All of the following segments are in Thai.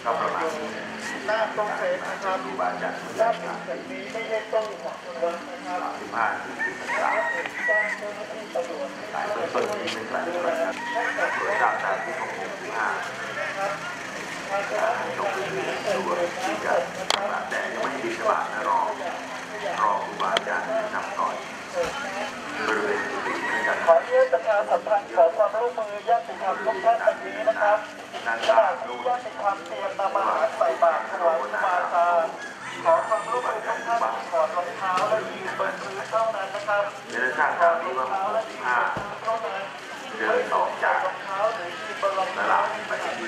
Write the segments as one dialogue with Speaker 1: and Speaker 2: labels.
Speaker 1: ก็ประมาณนี้
Speaker 2: หน้าตรงเสนนะครับด้านแบบนี้ไม่ใช่ต้องหัวคนนะครับ
Speaker 1: 35 ถึง 43
Speaker 2: ด้านเจ้าหน้าที่ตำรวจ
Speaker 1: สายต้นนี้เป็นการตรวจจับตามที่ของ65ลงพื้นที่ตัวที่จะแต่ยังไม่บินบาตนะรอครูบาอาจารย์นำก่อนบริเวณกุฏินะครับ
Speaker 2: ขอเรียนประชาสัมพันธ์ขอความร่วมมือญาติธรรมทุกท่านแบบนี้นะครับขณะที่ญาติธรรมเตรียมนำอาหารใส่บาตรถวายครูบาอาจารย์ขอความร่วมมือทุกท่านถอดรองเท้าและยืนบนพื้นเท่านั้นนะครับ
Speaker 1: เดินทางตามที่ว่า65เดินออกจากตลาดไปที่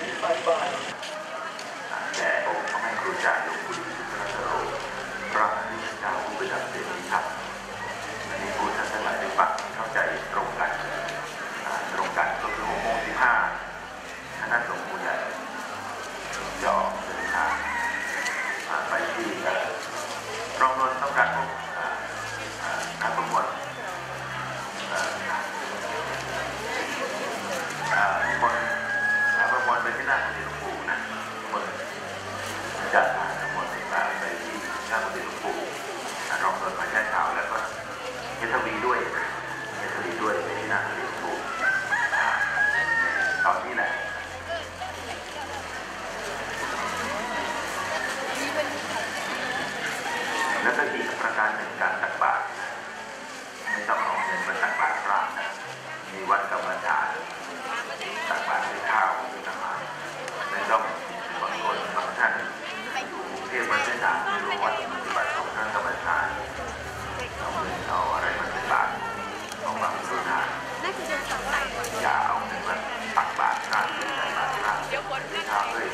Speaker 1: แต่องค์พระแม่ครูจารย์หลวงปู่สุทธิโรพระอริยเจ้าผู้ประดับเด่นชัดอันนี้ผู้ท่านทั้งหลายได้ฟังเข้าใจตรงกันก็คือ6:15คณะสงฆ์ผู้ใหญ่จะออกเดินทางไปที่รองนนท์ต้องการพบการประมวลประมวลไปที่หน้ากุฏิหลวงปู่นะเมื่อจัดประมวลไปที่หน้ากุฏิหลวงปู่รองนนท์มาแจ้งข่าวแล้วก็เฮทวีด้วยไปที่หน้ากุฏิหลวงปู่ตอนนี้แหละแล้วก็อีกประการหนึ่งการตักบาตรไม่ต้องเอาเงินมาตักบาตรพระนะมีวัดกรรมฐานตักบาตรด้วยข้าวด้วยน้ำมันไม่ต้องบางคนบางท่านอยู่กรุงเทพมหานครไม่รู้วัดปฏิบัติของท่านกรรมฐานเอาเงินเอาอะไรมาตักบาตรของบางส่วนนะอย่าเอาเงินมาตักบาตรพระหรือใส่บาตรพระด้วยข้าวด้วย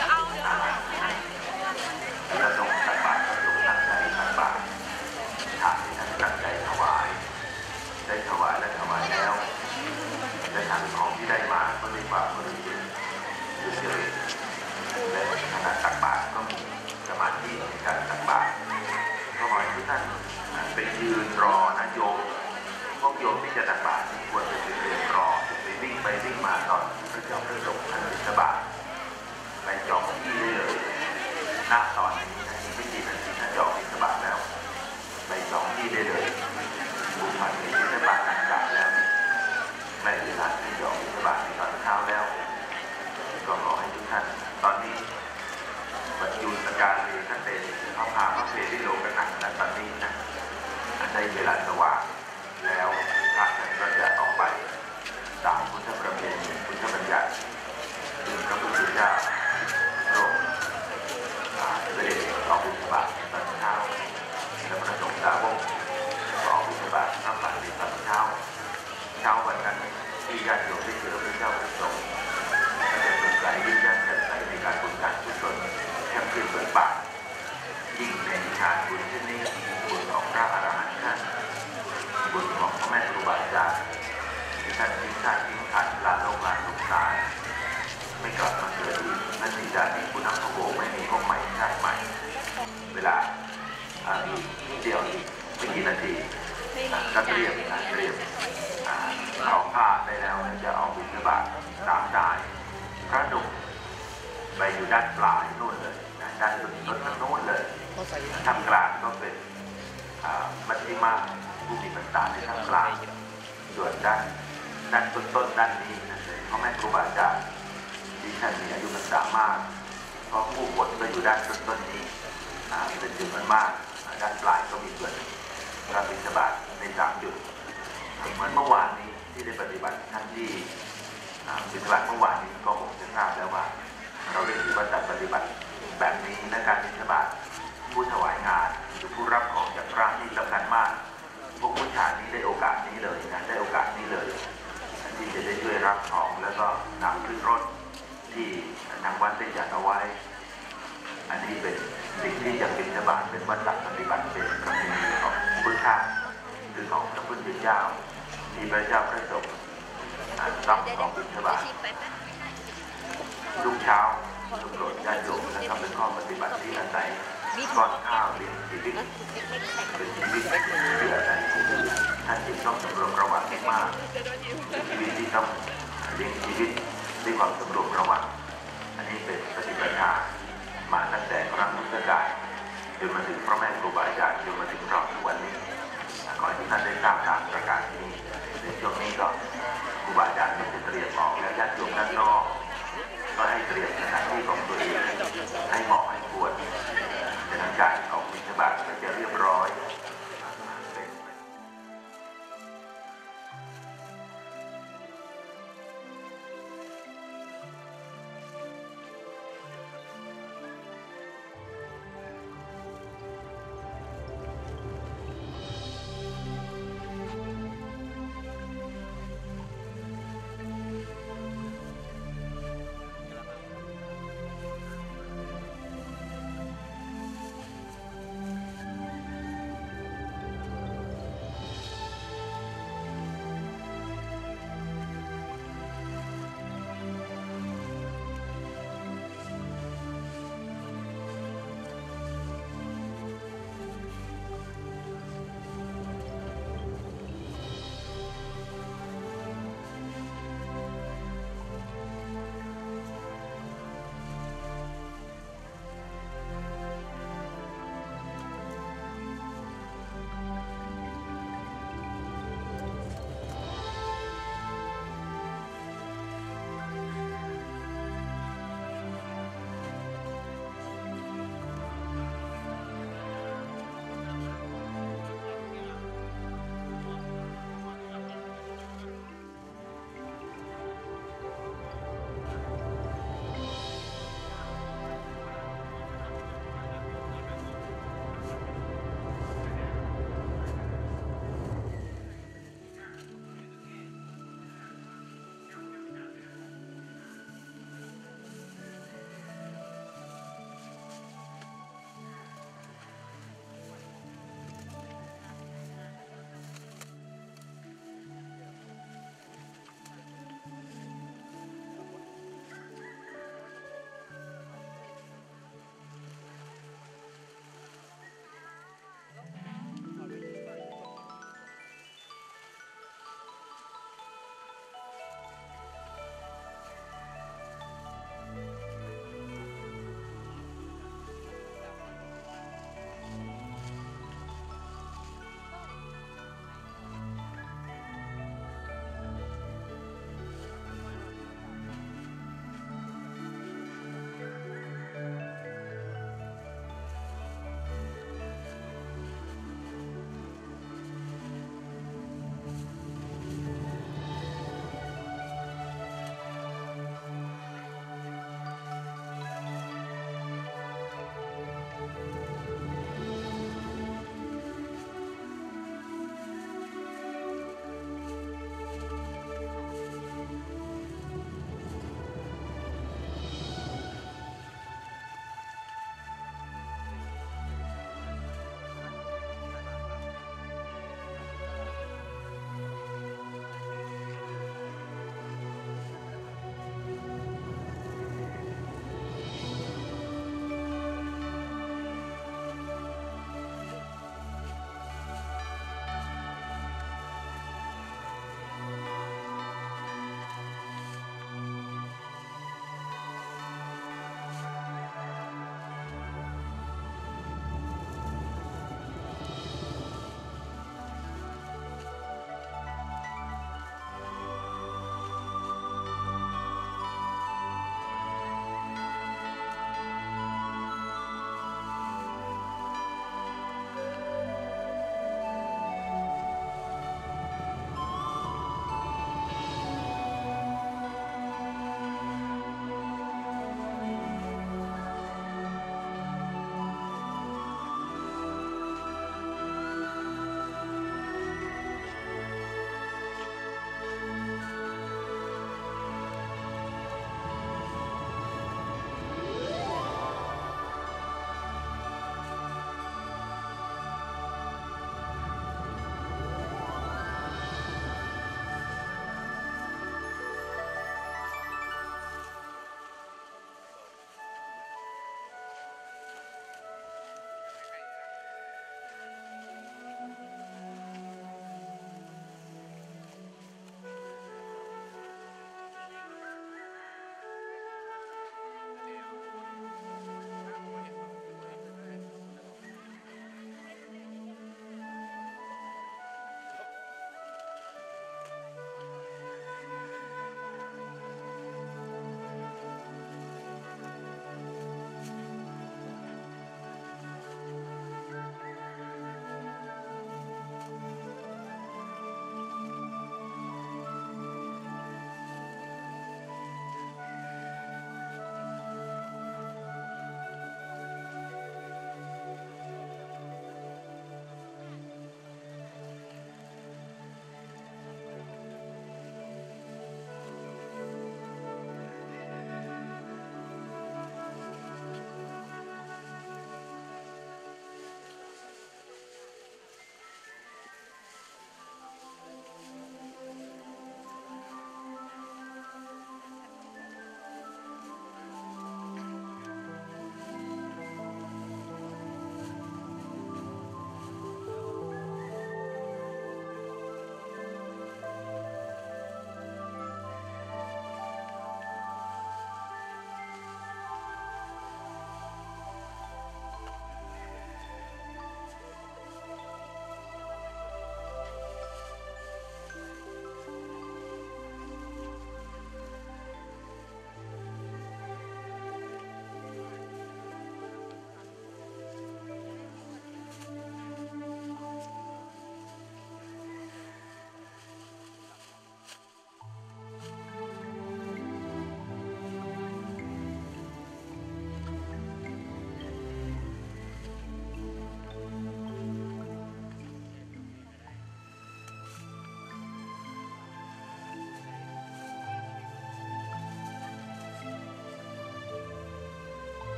Speaker 1: เราต้องตักบาตรต้องตั้งใจตักบาตรทานที่ท่านตั้งใจถวายได้ถวายและถวายแล้วจะทำของที่ได้มาก็ได้ฝากคนอื่นคือเจริญและขณะตักบาตรก็มีสมาธิในการตักบาตรก็ขอให้ทุกท่านไปยืนรอนะโยมพวกโยมที่จะตักบาตรควรจะไปยืนรอไปวิ่งมาตอนพระเจ้าพระสงฆ์ท่านบิณฑบาตไปจองที่ได้เลยณตอนนี้ไม่กี่นาทีท่านจองบิณฑบาตแล้วไปจองที่ได้เลยบุคคลที่บิณฑบาตต่างๆแล้วไม่เวลาที่จองบิณฑบาตในตอนเช้าแล้วก็ขอให้ทุกท่านตอนนี้บรรจุสการเรียนท่านเป็นพระพาพระเพลิโลกนักตอนนี้นะได้เวลาสว่างแล้วพระท่านก็จะออกไปตามพุทธประเพณีพุทธบัญญัติซึ่งพระพุทธเจ้าพระองค์เสด็จออกบิณฑบาตตอนเช้าและพระสงฆ์สาวกออกบิณฑบาตรับบาตรในตอนเช้าวันนั้นที่ญาติโยมได้เจอพระเจ้าพระสงฆ์ก็จะเป็นใจยิ่งยิ่งแจ่มใสในการบุญการกุศลแค่เพื่อเปิดบาตรยิ่งในงานบุญเช่นนี้บุญของพระอรหันต์ท่านบุญของพระแม่ครูบาอาจารย์ที่ท่านทิ้งชาติทิ้งขันลาโลกลาสงสารไม่กลับมาเกิดอีกนั่นที่จะมีคุณภาพโภไม่มีพวกใหม่ชาติใหม่เวลานิดเดียวไม่กี่นาทีก็เตรียมเอาผ้าได้แล้วจะเอาบิณฑบาตตามได้พระหนุ่มไปอยู่ด้านปลายโน่นเลยด้านต้นโน่นเลยทำกลางก็เป็นมัชฌิมาผู้มีปัญญาในทางกลางส่วนด้านต้นด้านนี้พ่อแม่ครูบาอาจารย์ที่ท่านมีอายุพรรษามากเพราะผู้บวชก็อยู่ด้านต้นนี้เป็นจุดมันมากด้านปลายก็มีส่วนพระบิณฑบาตใน3 จุดเหมือนเมื่อวานนี้ที่ได้ปฏิบัติท่านที่บิณฑบาตเมื่อวานนี้ก็คงจะทราบแล้วว่าเราได้ถือว่าจัดปฏิบัติแบบนี้และการบิณฑบาตผู้ถวายงานหรือผู้รับของจากพระนี่สำคัญมากพวกผู้ชายนี้ได้โอกาสนี้เลยนะได้โอกาสนี้เลยที่จะได้ช่วยรับของแล้วก็นำขึ้นรถที่ทางวัดได้จัดเอาไว้อันนี้เป็นสิ่งที่จะบิณฑบาตเป็นวัดหลักปฏิบัติเป็นประเพณีของพุทธะคือของพระพุทธเจ้าที่พระเจ้าพระสงฆ์รับของบิณฑบาตทุกเช้าทุกโปรดญาติโยมและทำเป็นข้อปฏิบัติที่อาศัยก้อนข้าวเลี้ยงชีวิตเป็นชีวิตที่อาศัยผู้อื่นท่านจึงต้องสำรวมระวังมากเป็นชีวิตที่ต้องเลี้ยงชีวิตด้วยความสำรวมระวังอันนี้เป็นปฏิบัติ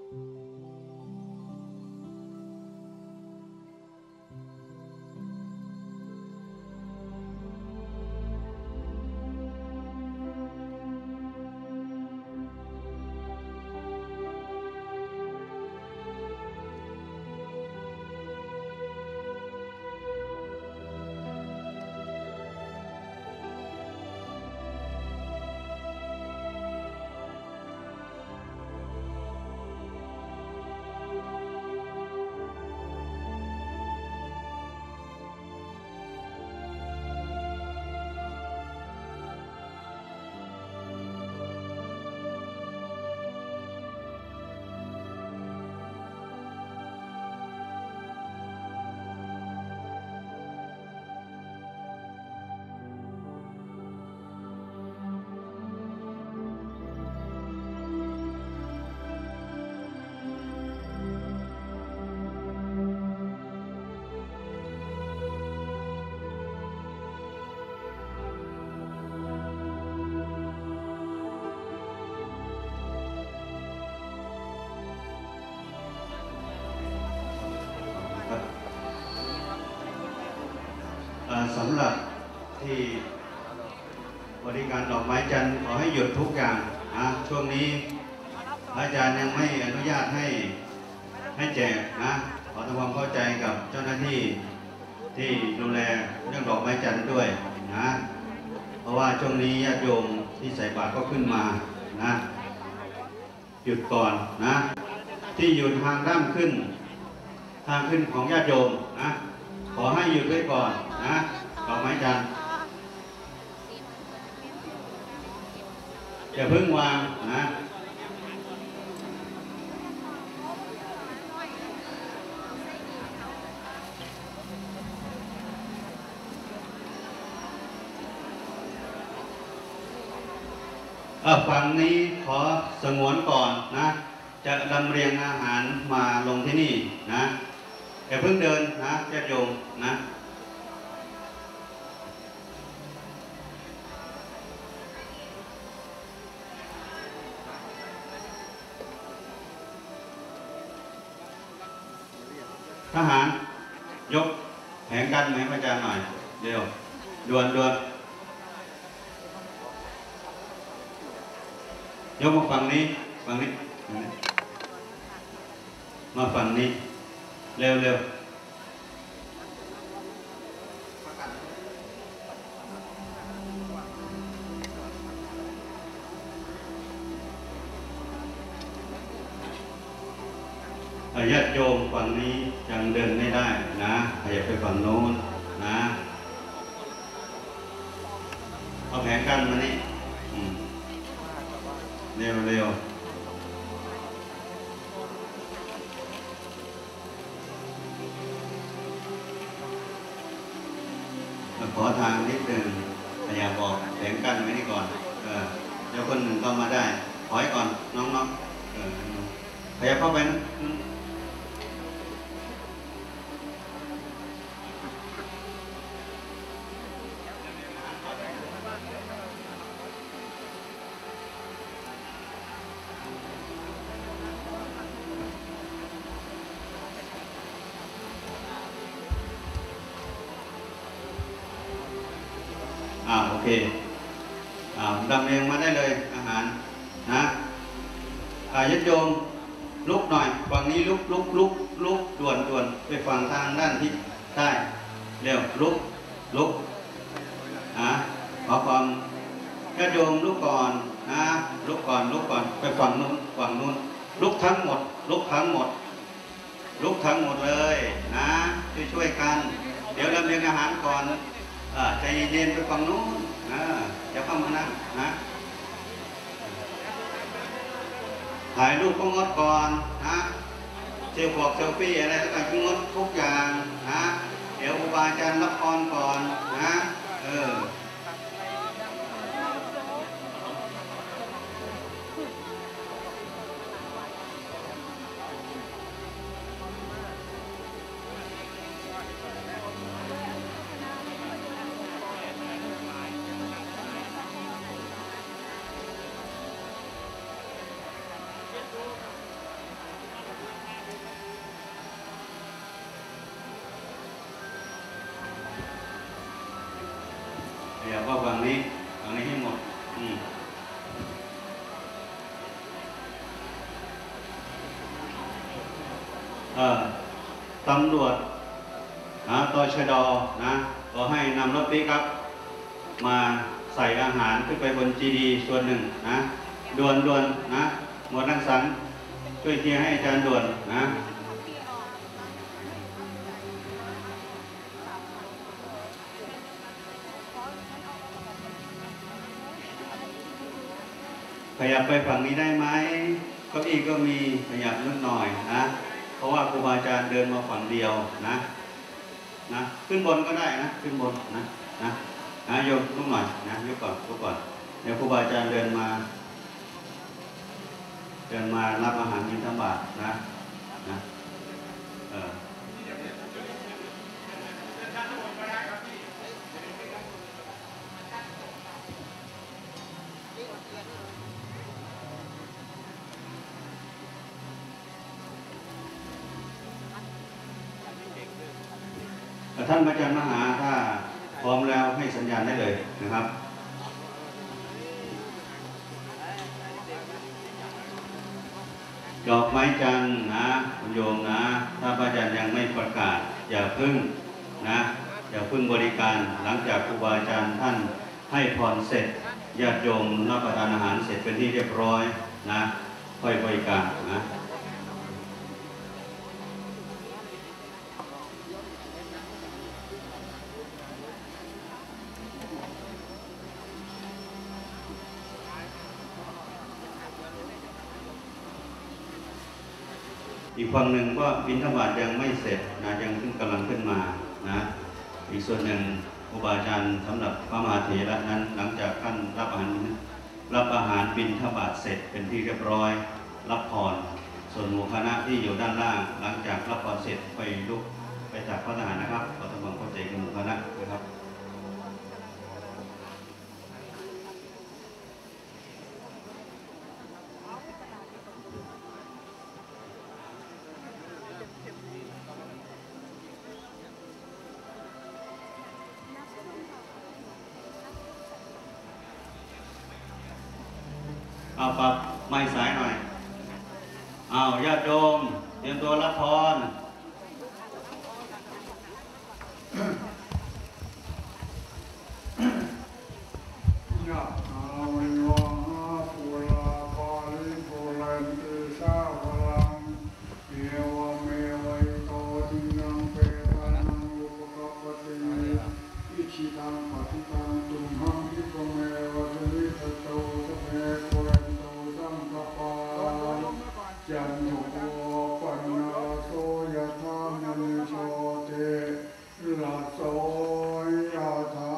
Speaker 3: สำหรับที่บริการดอกไม้จันทร์ขอให้หยุดทุกอย่างนะช่วงนี้อาจารย์ยังไม่อนุญาตให้แจกนะขอทำความเข้าใจกับเจ้าหน้าที่ที่ดูแลเรื่องดอกไม้จันทร์ด้วยนะเพราะว่าช่วงนี้ญาติโยมที่ใส่บาตรก็ขึ้นมานะหยุดก่อนนะที่อยู่ทางด้านขึ้นของญาติโยมนะขอให้หยุดไว้ก่อนนะดอกไม้จันทร์อย่าเพิ่งวางนะฝั่งนี้ขอสงวนก่อนนะจะลำเรียงอาหารมาลงที่นี่นะอย่าเพิ่งเดินนะญาติโยมนะทหารยกแผงกันไหมพระอาจารย์หน่อยเดี๋ยวด่วนยกมาฝั่งนี้มาฝั่งนี้เร็วญาติโยมฝั่งนี้ยังเดินไม่ได้นะขยับไปฝั่งโน้นนะเอาแผงกั้นมานี่เร็วขอทางนิดหนึ่งขยับบอกแผงกั้นไว้นี่ก่อนเดี๋ยวคนหนึ่งเข้ามาได้ถอยก่อนน้องขยับเข้าไปนะโอเคดำเรียงมาได้เลยอาหารนะญาติโยมลุกหน่อยฝั่งนี้ลุกด่วนไปฝั่งทางด้านทิศใต้เร็วลุกขอความญาติโยมลุกก่อนนะลุกก่อนไปฝั่งนู้นลุกทั้งหมดเลยนะช่วยกันเดี๋ยวดำเรียงอาหารก่อนใจเย็นไปฝั่งนู้นจะเข้ามานั่งนะถ่ายรูปก็งดก่อนนะเซลฟี่อะไรต่างๆงดทุกอย่างนะเดี๋ยวครูบาอาจารย์รับพรก่อนนะก็ฝั่งนี้ให้หมดตำรวจตชดนะก็ให้นำรถปิกอัพมาใส่อาหารขึ้นไปบน GD ส่วนหนึ่งนะด่วนนะหมวดรังสรรค์ช่วยเคลียร์ให้อาจารย์ด่วนนะขยับไปฝั่งนี้ได้ไหมเก้าอี้ก็มีขยับนิดหน่อยนะเพราะว่าครูบาอาจารย์เดินมาฝั่งเดียวนะขึ้นบนก็ได้นะขึ้นบนนะโยมลุกหน่อยนะยกก่อนเดี๋ยวครูบาอาจารย์เดินมารับอาหารบิณฑบาตนะท่านอาจารย์มหาถ้าพร้อมแล้วให้สัญญาณได้เลยนะครับดอกไม้จันทร์นะคุณโยมนะถ้าพระอาจารย์ยังไม่ประกาศอย่าพึ่งบริการหลังจากครูบาอาจารย์ท่านให้พรเสร็จญาติโยมรับประทานอาหารเสร็จเป็นที่เรียบร้อยนะค่อยบริการนะอีกฝั่งหนึ่งก็บิณฑบาตยังไม่เสร็จนะยังกำลังขึ้นมานะอีกส่วนหนึ่งครูบาอาจารย์สำหรับพระมหาเถระนั้นหลังจากท่านรับอาหารบิณฑบาตเสร็จเป็นที่เรียบร้อยรับพรส่วนหมู่คณะที่อยู่ด้านล่างหลังจากรับพรเสร็จไปลุกไปจากพระทหารนะครับขอทำความเข้าใจกับหมู่คณะนะครับเอาปรับไม้สายหน่อยเอาญาติโยมเตรียมตัวรับพร
Speaker 4: ยะถาวริวหาปุราปาริปุเรนติสาภลังเอวเมวัยโตทินังเปตานังอุปกปติอิชิตังปฏิตังตุมหังคิปเมวะตุลิสโตสเปปุเรนโตสังกปาจันโทปนาโสยะธามณิโชติละโสยะธา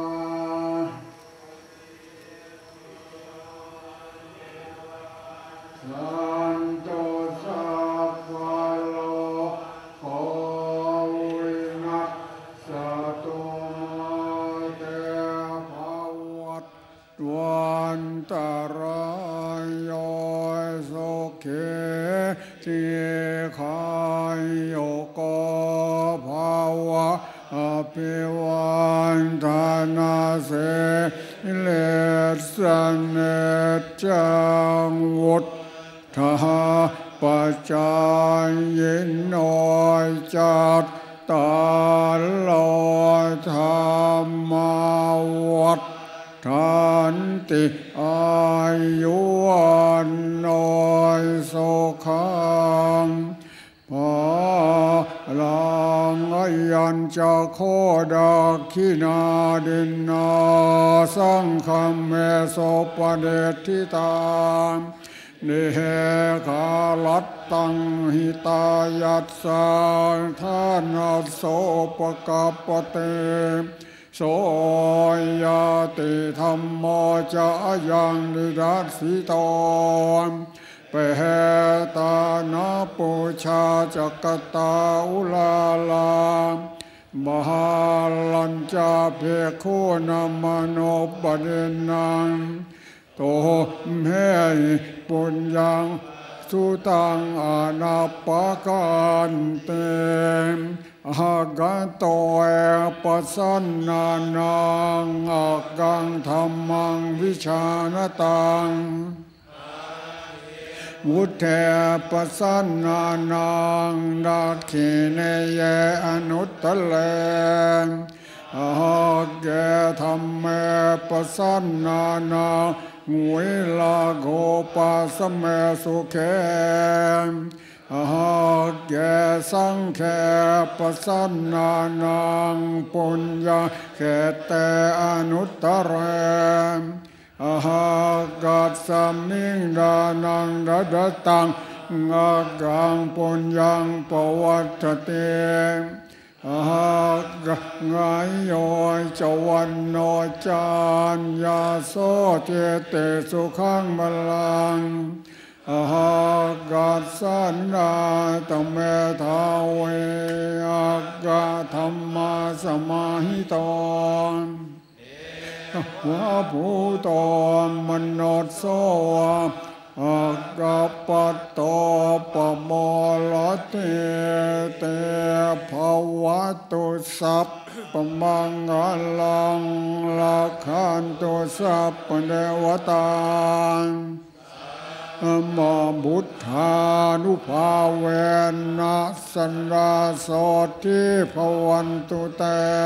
Speaker 4: สันโตสัพพะโลโควินัสสตุมาเตภวัตวันตรายโยสุขีทีขายุโกภาวะอภิวันทนาเสเลสเนจังวุฒธาปัจจายโนจัตตาโลธรรมวัฏฐานติอายุวันโนสุขังภาลังยัญจะโคดาคินาดินาสังฆเมโสปเดทิตานิเหคาลัตตังหิตายัสสาทานาโสปกัปปเตโสยติธรรมโมจะยังนิรัสสิโตเปหตานาปุชาจักตาอุลาลามหาลัญจาเพคุนามโนปเดนังโตเมปุญญังสุตังอนาปการเตหากโตเอปัสสันนานังอากังธรรมังวิชานตังวุฒเถปัสสันนานังดักขิเนเยอนุตตะเลหากแกธรรมเมปัสสันนานังวิลาโกปัสเมสุเขหากแกสังเขปัสสันนานังปุญญาเขเตอนุตตะเรหากกัสสมิงดานังดัดตังอากังปุญญังปวัตติ หากไงโยจวันโนจานยาโสเจเตสุขังบาลังหากกัสสันดาตเมทาเวอากาธรรมาสมาหิตอนวะภูโตมโนโสอากาปัตโตปโมลเตเตภวตุสัพปมังกลังลักขันตุสัพพเทวตามาบุตธานุภาเวนะสันดาโสทิภวันตุเต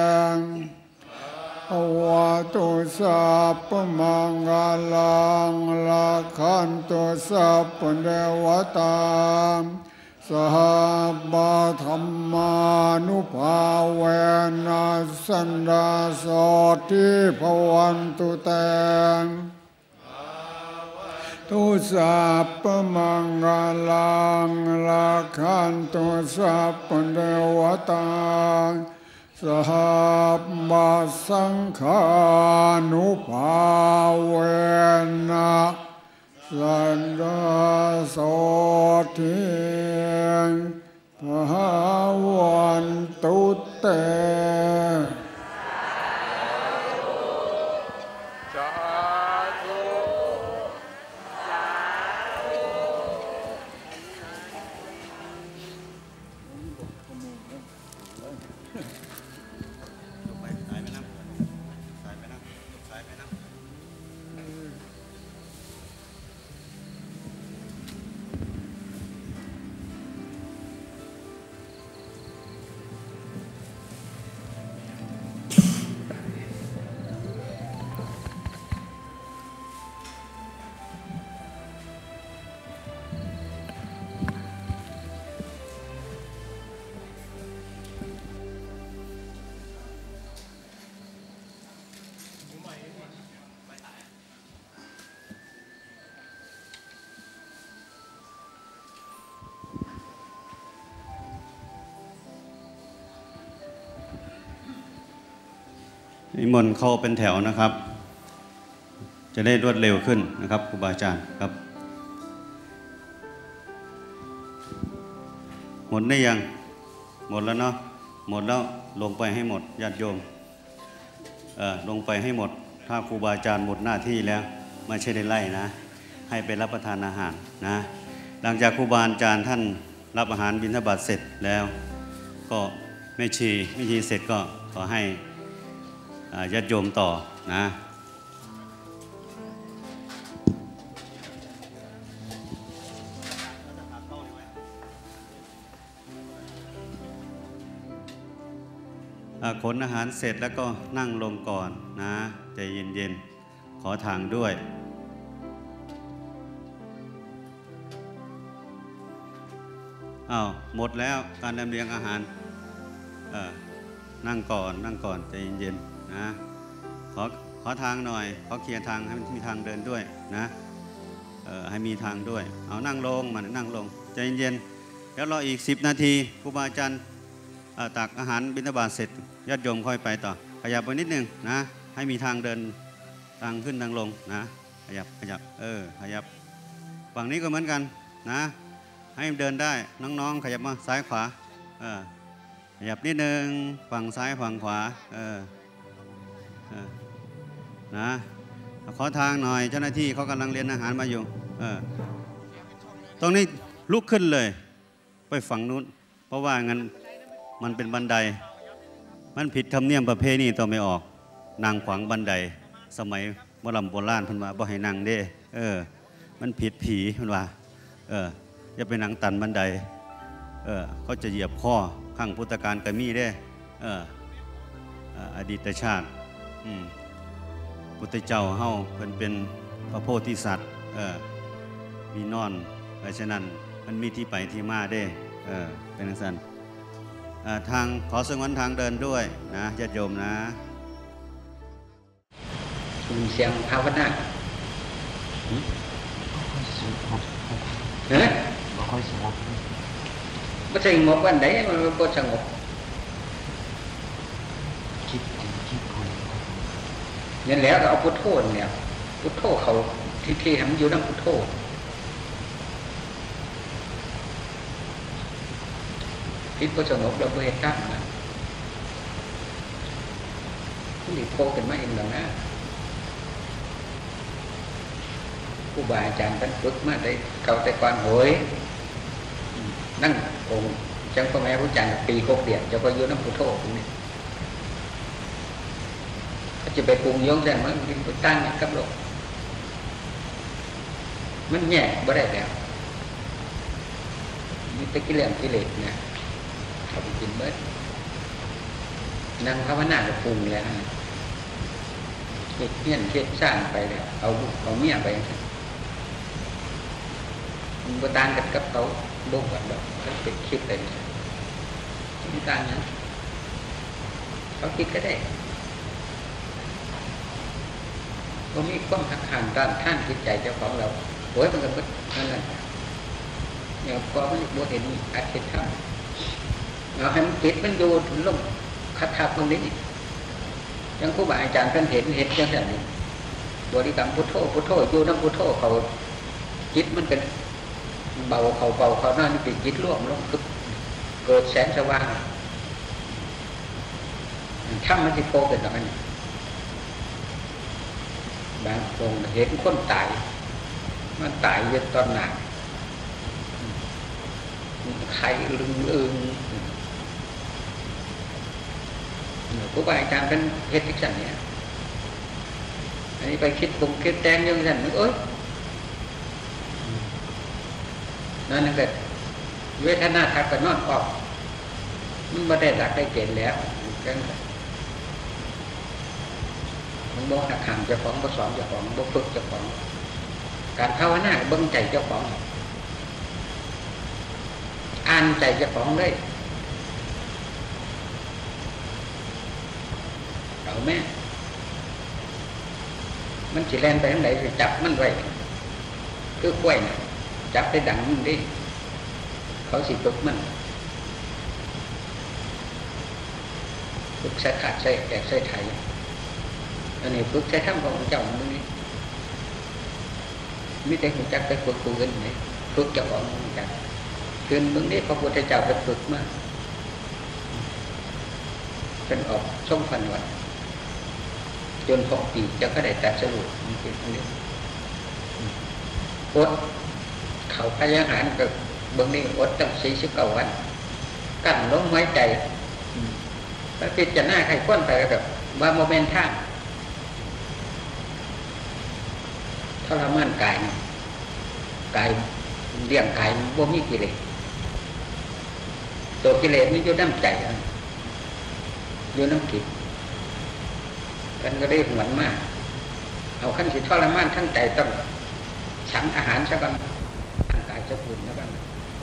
Speaker 4: วะตุสัพพมังกลังลักขันตุสัพพเทวตาสัพพธรรมานุภาเวนะสันดาโสทิภวันตุเตตุสัพพมังกลังลักขันตุสัพพเทวตาสัพพสังฆานุภาเวนะสันดาโสทิภวันตุเต
Speaker 3: นิมนต์เข้าเป็นแถวนะครับจะได้รวดเร็วขึ้นนะครับครูบาอาจารย์ครับหมดได้ยังหมดแล้วเนาะหมดแล้วลงไปให้หมดญาติโยมลงไปให้หมดถ้าครูบาอาจารย์หมดหน้าที่แล้วไม่ใช่ได้ไล่นะให้ไปรับประทานอาหารนะหลังจากครูบาอาจารย์ท่านรับอาหารบิณฑบาตเสร็จแล้วก็แม่ชีเสร็จก็ขอให้ญาติโยมต่อนะขนอาหารเสร็จแล้วก็นั่งลงก่อนนะใจเย็นๆขอทางด้วยอ้าวหมดแล้วการลำเลียงอาหารนั่งก่อนใจเย็นๆนะขอทางหน่อยขอเคลียร์ทางให้มันมีทางเดินด้วยนะให้มีทางด้วยเอานั่งลงนั่งลงใจเย็นๆแล้วรออีก10 นาทีครูบาอาจารย์ตักอาหารบิณฑบาตเสร็จญาติโยมค่อยไปต่อขยับไปนิดนึงนะให้มีทางเดินทางขึ้นทางลงนะขยับขยับฝั่งนี้ก็เหมือนกันนะให้เดินได้น้องๆขยับมาซ้ายขวาขยับนิดนึงฝั่งซ้ายฝั่งขวานะขอทางหน่อยเจ้าหน้าที่เขากำลังเรียนอาหารมาอยู่ตรงนี้ลุกขึ้นเลยไปฝั่งนู้นเพราะว่างั้นมันเป็นบันไดมันผิดธรรมเนียมประเพณีต่อไม่ออกนางขวางบันไดสมัยโบราณเพิ่นว่าบ่ให้นั่งเด้มันผิดผีเพิ่นว่าอย่าไปนั่งตันบันไดเขาจะเหยียบข้อข้างพุทธกาลก็มีเด้อดีตชาติพุทธเจ้าเฮาเพิ่นเป็นพระโพธิสัตว์มีนอนเพราะฉะนั้นมันมีที่ไปที่มาเด้เป็นจังซั่นทางขอสงวนทางเดินด้วยนะญาติโยมนะ
Speaker 5: เสียงภาวนา
Speaker 6: บ่ค่อยสงบ
Speaker 5: ไม่สงบวันไหนมันก็สงบ
Speaker 6: คิดคน
Speaker 5: นั่นแล้วก็เอาพุทโธเนี่ยพุทโธเขาที่ทำอยู่นั่งพุทโธคิดก็สงบเราไม่เห็นตั้งนะนี่โพกันมาเองหรอกนะครูบาอาจารย์ท่านฝึกมาได้เก่าแต่ก่อนโหยนั่งองค์จังพ่อแม่ผู้จันปี6 เดือนจะก็ยุ่น้ำพุทโธตรงนี้ก็จะไปปรุงย้อนแรงมันกินไปตั้งกับโลกมันแย่บ่ได้แล้วมีแต่กิเลสเนี่ยเขาไปกินเบิดนั่งภาวนาจะปรุงแล้วเฮ็ดเงี้ยนเฮ็ดสร้างไปแล้วเอาเมียไปมันบ่ต่างกันกับเขาบ่กว่าดอกเขาไปคิดไปไม่ต่างนะเขาคิดก็ได้ก็มีความหักห่างด้านท่านจิตใจเจ้าของเราโอ้ยมันก็นั่นแหละเนี่ยพอมันบ่เห็นอาชีพทำเราให้มันจิตมันอยู่ลงคัดทับตรงนี้ยังครูบาอาจารย์ท่านเห็นจังซั่นนี่บริกรรมพุทโธอยู่น้ำพุทโธเขาจิตมันเป็นเบาเขานั่นนี่จิตร่วมลงเกิดแสงสว่างถ้ามันจะโผล่เป็นอะไรบางองค์เห็นคนตายมันตายอยู่ตอนไหนไข่ลึงครูบาอาจารย์เป็นเฮ็ดที่สั่นเนี่ยอันนี้ไปคิดปรุงคิดแต่งยังสั่นเอ้ยนั่นก็เวทนาทักก็นอนออกมันไม่ได้หลักได้เกณฑ์แล้วมันบอกหักห่างเจ้าของบ่สอนเจ้าของบ่ฝึกเจ้าของการภาวนาเบิ่งใจเจ้าของอ่านใจเจ้าของเลยเอาแม่มันสิแล่นไปทางไหนสิจับมันไว้คือกล้วยนะจับได้ดังมันดิเขาสิฝึกมันฝึกใส่ขาดใส่แตกใส่ไถอันนี้ฝึกใช้ทำของเจ้ามึงนี่ไม่ได้หุ่นจักไปฝึกกูเงินไหนฝึกเจ้าของมึงจักคืนมึงนี่พระพุทธเจ้าไปฝึกมาเป็นออกช่องพันวันจน6 ปีจะก็ได้ตัดสรุปมันเป็นอันนี้อดเขาพยาหารก็เบื้องนี้อดตั้ง49 วันกั้นลมหายใจแล้วพิจารณาใครก้นไปกับว่าโมเมนต์ท่าทรมานกายเลี้ยงกายบ่มีกิเลสตัวกิเลสนี่อยู่น้ำใจอยู่น้ำจิตกันก็ได้หวนมากเอาขั้นสิทรมานทั้งใจต้องฉันอาหารซะบ้างร่างกายจะปุ่นซะบ้าง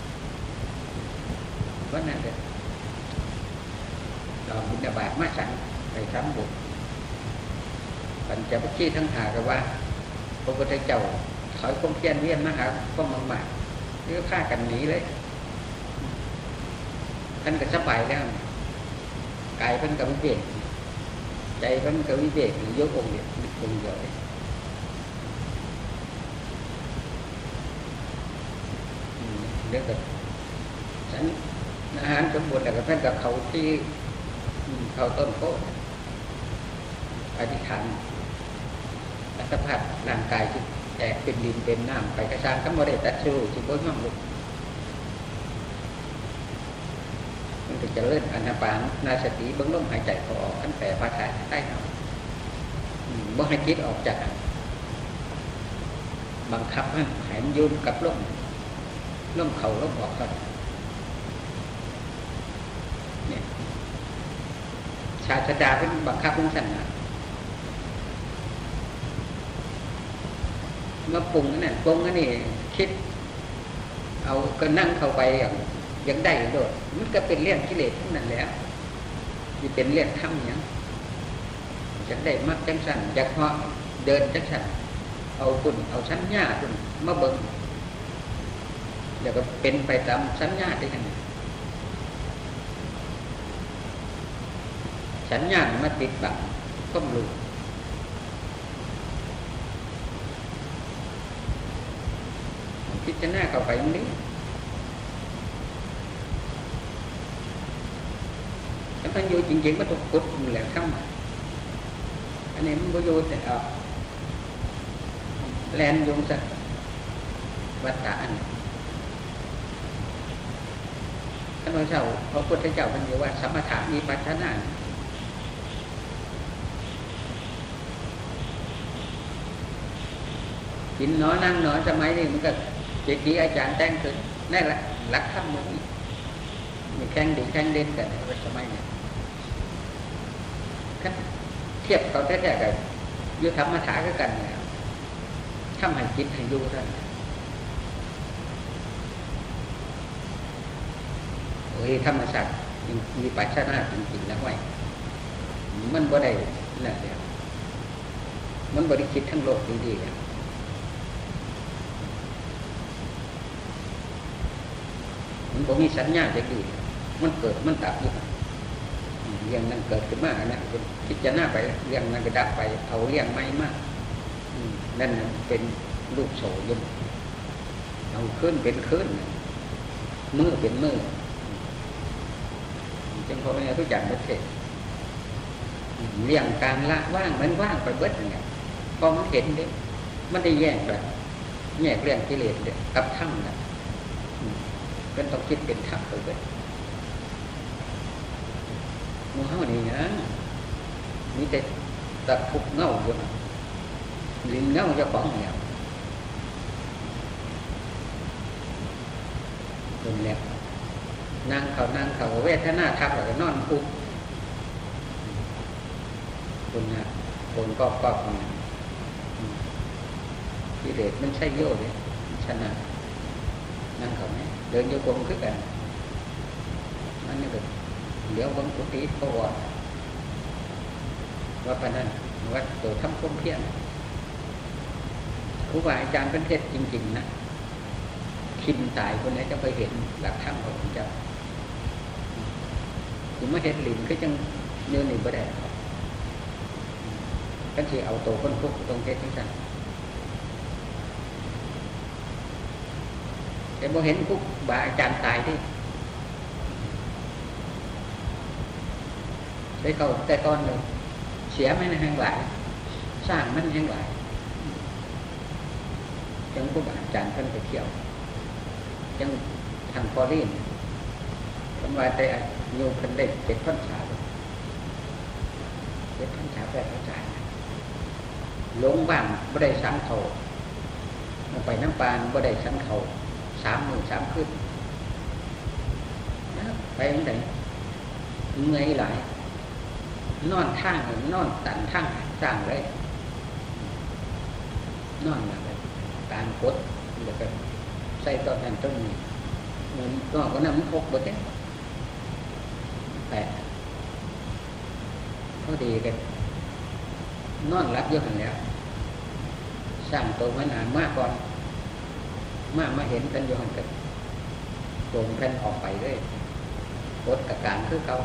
Speaker 5: เพราะนั่นเด็กเราบิณฑบาตมาสั่งไปทำบุญปัญจวัคคีย์ทั้ง5ก็ว่าพระพุทธเจ้าถอยความเพียรเวียนมาหาความมากๆนี่ก็ฆ่ากันหนีเลยท่านก็สบายแล้วกายเพิ่นก็วิเวกใจเพิ่นก็วิเวกยกองค์เดียวองค์เดียวเลยเรื่องกับฉันอาหารสมบูรณ์แต่กับเพิ่นกับเขาที่เขาต้นโพธิ์อธิษฐานอัตภาพร่างกายที่แตกเป็นดินเป็นน้ำไปกระชากก็ไม่ได้ตัดสู้จิบโบยมั่งลุกไปเจริญอานาปานนาสติเบื้องลมหายใจเขาออกขั้นแต่ภาษาใต้เราบ่ให้จิตออกจากบังคับให้หายมันยืนกับลมเข่าลมออกกันเนี่ยชาชดาเป็นบังคับทั้งสั้นนะมาปรุงนั่นปรุงนั่นนี่คิดเอาก็นั่งเข้าไปยังได้โดดมันก็เป็นเรื่องกิเลสทั้งนั้นแล้วนี่เป็นเรื่องธรรมอย่างจะได้มักจังสันจะเพาะเดินจังสันเอาคุณเอาสัญญาคุณมาเบิ่งเดี๋ยวก็เป็นไปตามสัญญาที่กันสัญญามาติดบังก็มรู้พิจารณาเข้าไปมันนี้ถ้ามันอยู่จริงๆมันต้องกดมันแหละเข้ามาอันนี้มันก็โยนแต่แลนยงสักวัฏฏะอันท่านพระเจ้าพระพุทธเจ้าท่านเรียกว่าสมถะมีปัจจนากินน้อนั่งน้อสมัยนี้มันก็เจ๊กี้อาจารย์แต่งขึ้นนั่นแหละหลักธรรมมันมีแข่งดีแข่งเด่นกันในสมัยนี้เทียบเขาแท้ๆกันยุทธธรรมถะก็กันแล้วทำให้จิตให้ดูท่านโอ้ยธรรมศาสตร์มีปัจจนาจริงๆแล้วไว้มันบ่ได้นั่นแล้วมันบริคิดทั้งโลกดีๆแล้วมันบ่มีสัญญาจะดีมันเกิดมันดับอยู่เรื่องนั้นเกิดขึ้นมานะพิจารณาไปเรื่องนั้นก็ดับไปเอาเรื่องไม่มากนั่นเป็นรูปโสยมเอาขึ้นเป็นขึ้นมือเป็นมือจึงพอเนี่ยทุกอย่างประเทศเรื่องการละว่างมันว่างไปเบิดเนี่ยพอมันเห็นเด็กมันได้แยกแบบแยกเรื่องกิเลสกับธรรมนะเป็นต้องคิดเป็นธรรมไปเบิดมือเท่านี้นะมีแต่ตัดทุกเงาอยู่ลิ้นเงาจะของเหนียวตรงนี้นั่งเขาเวทนาทับแล้วก็นอนคุกคนนะคนก็กิเลสมันใช่โย่เลยชนะนั่งเขาไหมเดินโยกงขึ้นกันมันนี่แบบเดี๋ยววันพุธนี้เขาบอกว่าปนั้นว่าตัวทำความเพียรครูบาอาจารย์เป็นเทศจริงๆนะคิมตายคนไหนจะไปเห็นหลักธรรมของเจ้าถึงไม่เห็นหลินก็ยังเนื้อหนึ่งประเดี๋ยวก็คือเอาตัวคนพวกตรงเทศที่สั่นแต่พอเห็นครูบาอาจารย์ตายที่ได้เขาแต่ก้อนเลยเสียไม่ในแห่งหลายสร้างมันแห่งหลายจังครูบาอาจารย์เพิ่นไปเที่ยวจังทางพอลีนเป็นว่าแต่โยมเพิ่นได้7 พรรษา7 พรรษา8 พรรษาหลงบ้านบ่ได้สังเขาไปน้ำปานบ่ได้สังเขา3 มื้อ 3 คืนไปยังไงเงยหลายนอนข้างนอนตันข้างสร้างเลยนอนมาเลยการกดแล้วก็ใส่ต้นนั้นต้นนี้มันก็นำพกไปแค่แต่พอดีกันนอนรับเยอะขนาดแล้วสร้างตัวมันมากก่อนมาเห็นกันอยู่หันกันโจมแผ่นออกไปเลยกดกับการคือเขา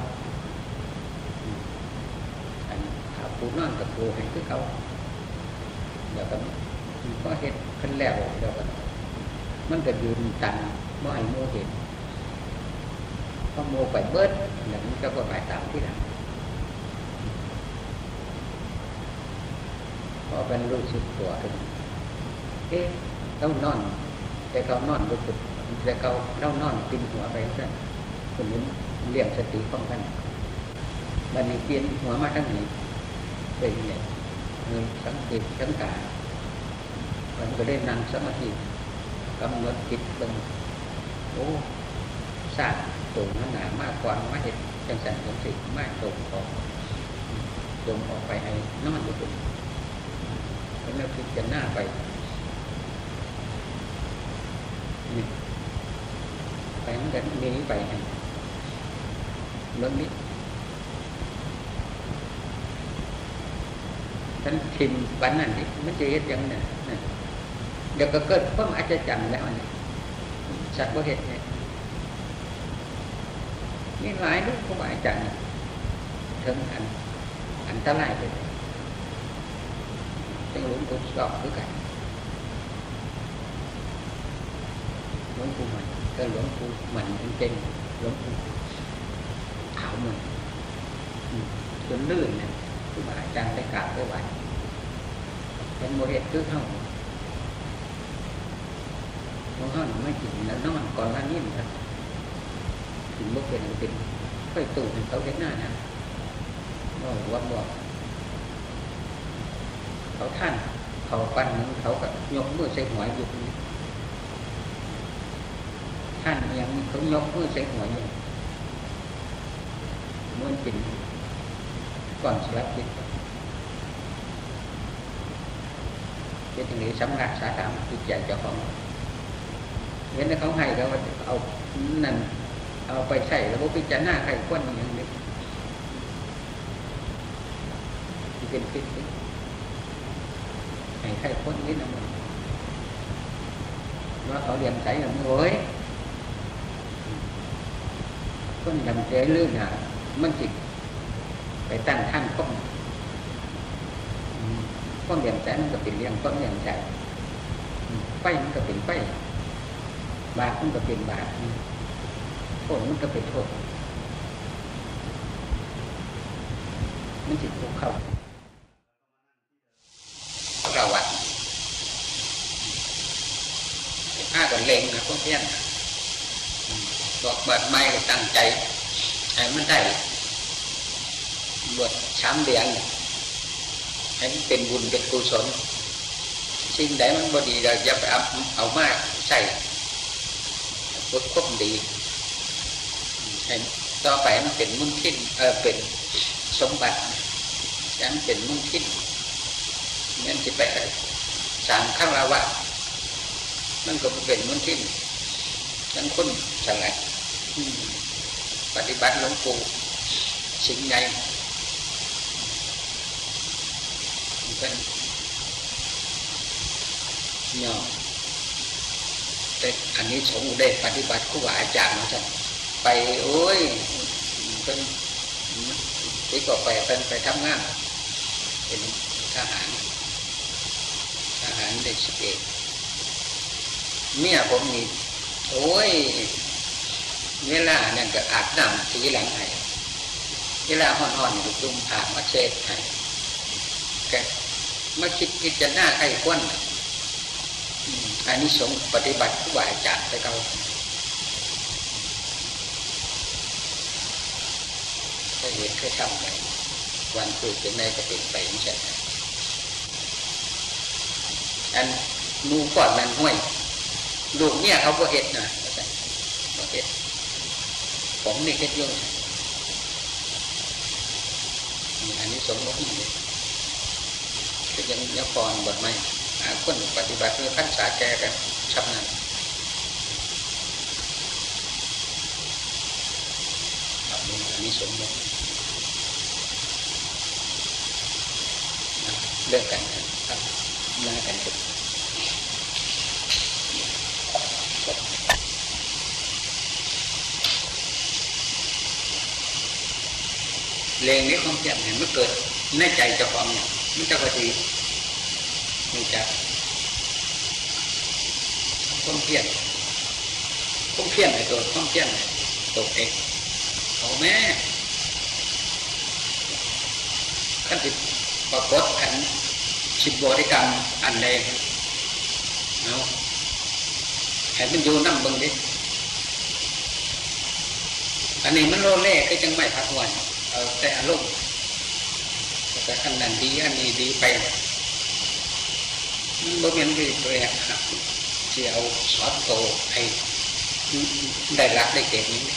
Speaker 5: ปูนอนกับปูให้คือเขาเดี๋ยวกันก็เห็นขึ้นแล้วเดี๋ยวกันมันก็ยืนตันไม่ให้โมเห็นพอโมไปเบิดเดี๋ยวมันก็ไปตามที่หลังพอเป็นรู้สึกตัวขึ้นต้องนอนแต่เขานอนรู้สึกแต่เขาเล่านอนกินหัวไปเพื่อนคนนี้เลี้ยงสติของท่านบันนี้เปลี่ยนหัวมาทั้งนี้เป็นอย่างเงินสังเกตสังกามันก็ได้นั่งสมาธิกำหนดจิตเป็นโอ้สร้างตรงนั้นหนามากกว่ามาเห็นจังสันจังสิมากตรงออกไปให้นอนอยู่ตรงแล้วคิดจะหน้าไปนี่ไปมันก็หนีไปให้เรื่องนี้ท่านทิมปันนั่นนี่มันจะเห็นยังไงเดี๋ยวก็เกิดความอัศจรรย์แล้วนี่สัตว์บ่เห็นเนี่ยนี่หลายลูกความอัศจรรย์ถึงอันตรายไปเลยเป็นหลวงปู่สอบคือกันหลวงปู่มันก็หลวงปู่มันจริงๆหลวงปู่ขาวมันจนลื่นเนี่ยคือว่าอาจารย์ไปกราบไปไหว้เป็นโมเหตุคือเข้าของเขาไม่กินแล้วนอนก่อนละนิ่มครับกินบุฟเฟ่ต์เป็นค่อยตู่เป็นเขาเห็นหน้านะบอกเขาท่านเขาปั้นนึงเขากับยกมือใส่หัวอยู่ท่านยังเขายกมือใส่หัวอยู่ม้วนกินก่อนสลับจิตเป็นอย่างนี้สำนักสาธารณจิตใจเจ้าของเห็นแต่เขาให้แล้วเอานั่นเอาไปใส่แล้วพิจารณาใครควนอย่างนี้ที่เป็นคิดให้ใครควนนิดหน่อยว่าเขาเรียนใส่อย่างนี้โอ้ยคนดำเจ๊ลื่นหามันจิตไปตั้งท่านก้อนเรียนใจมันก็เป็นเรียงก้อนเรียนใจไฟมันก็เป็นไฟบาปมันก็เป็นบาปโทษมันก็เป็นโทษมันจิตภูเข้าประวัติถ้ากันเล็งนะพวกเพี้ยนบอกเปิดไม้ตั้งใจให้มันได้บวช3 เดือนให้มันเป็นบุญเป็นกุศลสิ่งใดมันบ่ดีเราอย่าไปเอามาใส่บทควบดีให้ต่อไปมันเป็นมุ่งทิ้นเป็นสมบัติยังเป็นมุ่งทิ้นงั้นจะไปสร้างข้างละวะมันก็เป็นมุ่งทิ้นทั้งคนฉลาดปฏิบัติหลวงปู่สิ่งใดเป็นย่อแต่อันนี้สงฆ์ได้ปฏิบัติครูบาอาจารย์มาจากไปโอ้ยเป็นที่ก็ไปทำงานเป็นทหารได้11เมียผมนี่โอ้ยเวลาเนี่ยก็อาบน้ำทีหลังให้เวลาห่อนๆอยู่จุ่มอาบมาเช็ดให้แกมาคิดจะหน้าใครควนอันนี้สงปฏิบัติผู้บาอาจารย์ไปเขาเคยเห็นเคยทำไปวันคือเป็นในก็เป็นไปไม่ใช่อันนูก่อนนั้นห้วยลูกเนี่ยเขาก็เห็ดนะก็เห็ดผมนี่เห็ดยุ่งอันนี้สงฆ์ที่เลยก็ยังยักษ์ปอนบทไม่คนปฏิบัติเพื่อขั้นสาแก่กันชับนั้นอันนี้สมมติเลิกกันครับมากันจุดเลงนี้ความเพียรเนี่ยมันเกิดในใจเจ้าของเนี่ยมันจะพอดีมันจะความเพียรในตัวความเพียรตัวเองเอาแม่ขั้นติดปรากฏอัน10 บริกรรมอันใดเอาให้มันอยู่นั่งบังดิอันนี้มันโลเล่ก็จังไม่พักวันเอาแต่อารมณ์แต่อันนั้นดีอันนี้ดีไปบ่แม่นคือตัวแรกครับที่เอาสอนโตให้ได้รักได้เก่งนี้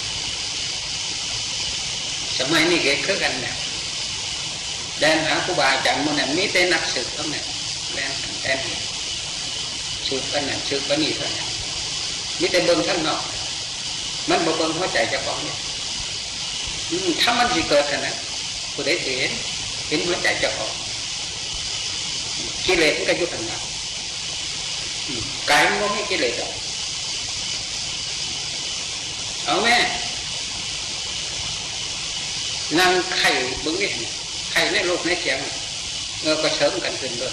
Speaker 5: สมัยนี้เกิดขึ้นกันเนี่ยแดนหาครูบาอาจารย์มันเนี่ยมีแต่นักศึกเท่านั้นแดนสืบกันนั่นสืบกันนี่เท่านั้นมีแต่เบิ่งข้างนอกมันบ่เบิ่งหัวใจเจ้าของเนี่ยถ้ามันสิเกิดขนาดผู้ใดสิเห็นหัวใจเจ้าของกิเลสมันก็อยู่ข้างหน้ากายมันบ่มีกิเลสหรอกเอาแม่นางไข่บึ้งนี่ไข่ในโลกในเสียงก็เสริมกันขึ้นด้วย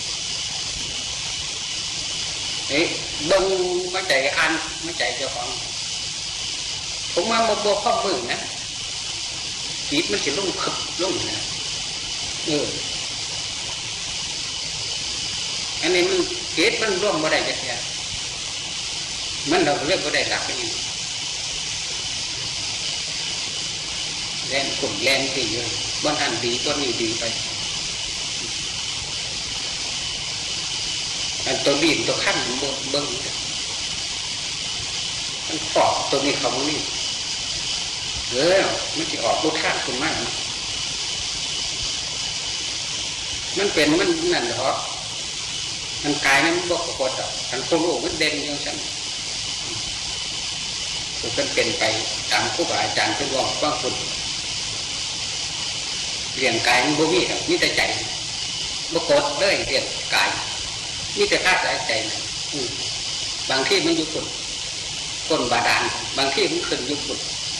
Speaker 5: นี่บึ้งหัวใจอันหัวใจเจ้าของผมมาโบข้อมือนะจิตมันจะลุ่งขึบลุ่งนะอันนี้มันเหตุมันร่วมบ่ได้จะแค่มันเราเรียกบ่ได้หลักอย่างนี้แรงกลุ่มแรงตีเยอะบางอันดีตัวนี้ดีไปอันตัวดีตัวขั้นเบิ้งมันปอกตัวนี้เขานี่มันจะออกรูปท่าคุณมากมันเป็นมันนั่นเหรอมันกายนั้นมันบอกกดอ่ะทางโคโลมันเด่นอย่างฉันมันเป็นไปตามครูบาอาจารย์เป็นว่าบางคนเรียนกายมันบ่มีหรอกมีแต่ใจบ่กดเลยเรียนกายมีแต่ธาตุใจบางที่มันอยู่ก้นบาดาลบางที่มันขึ้นอยู่ก้น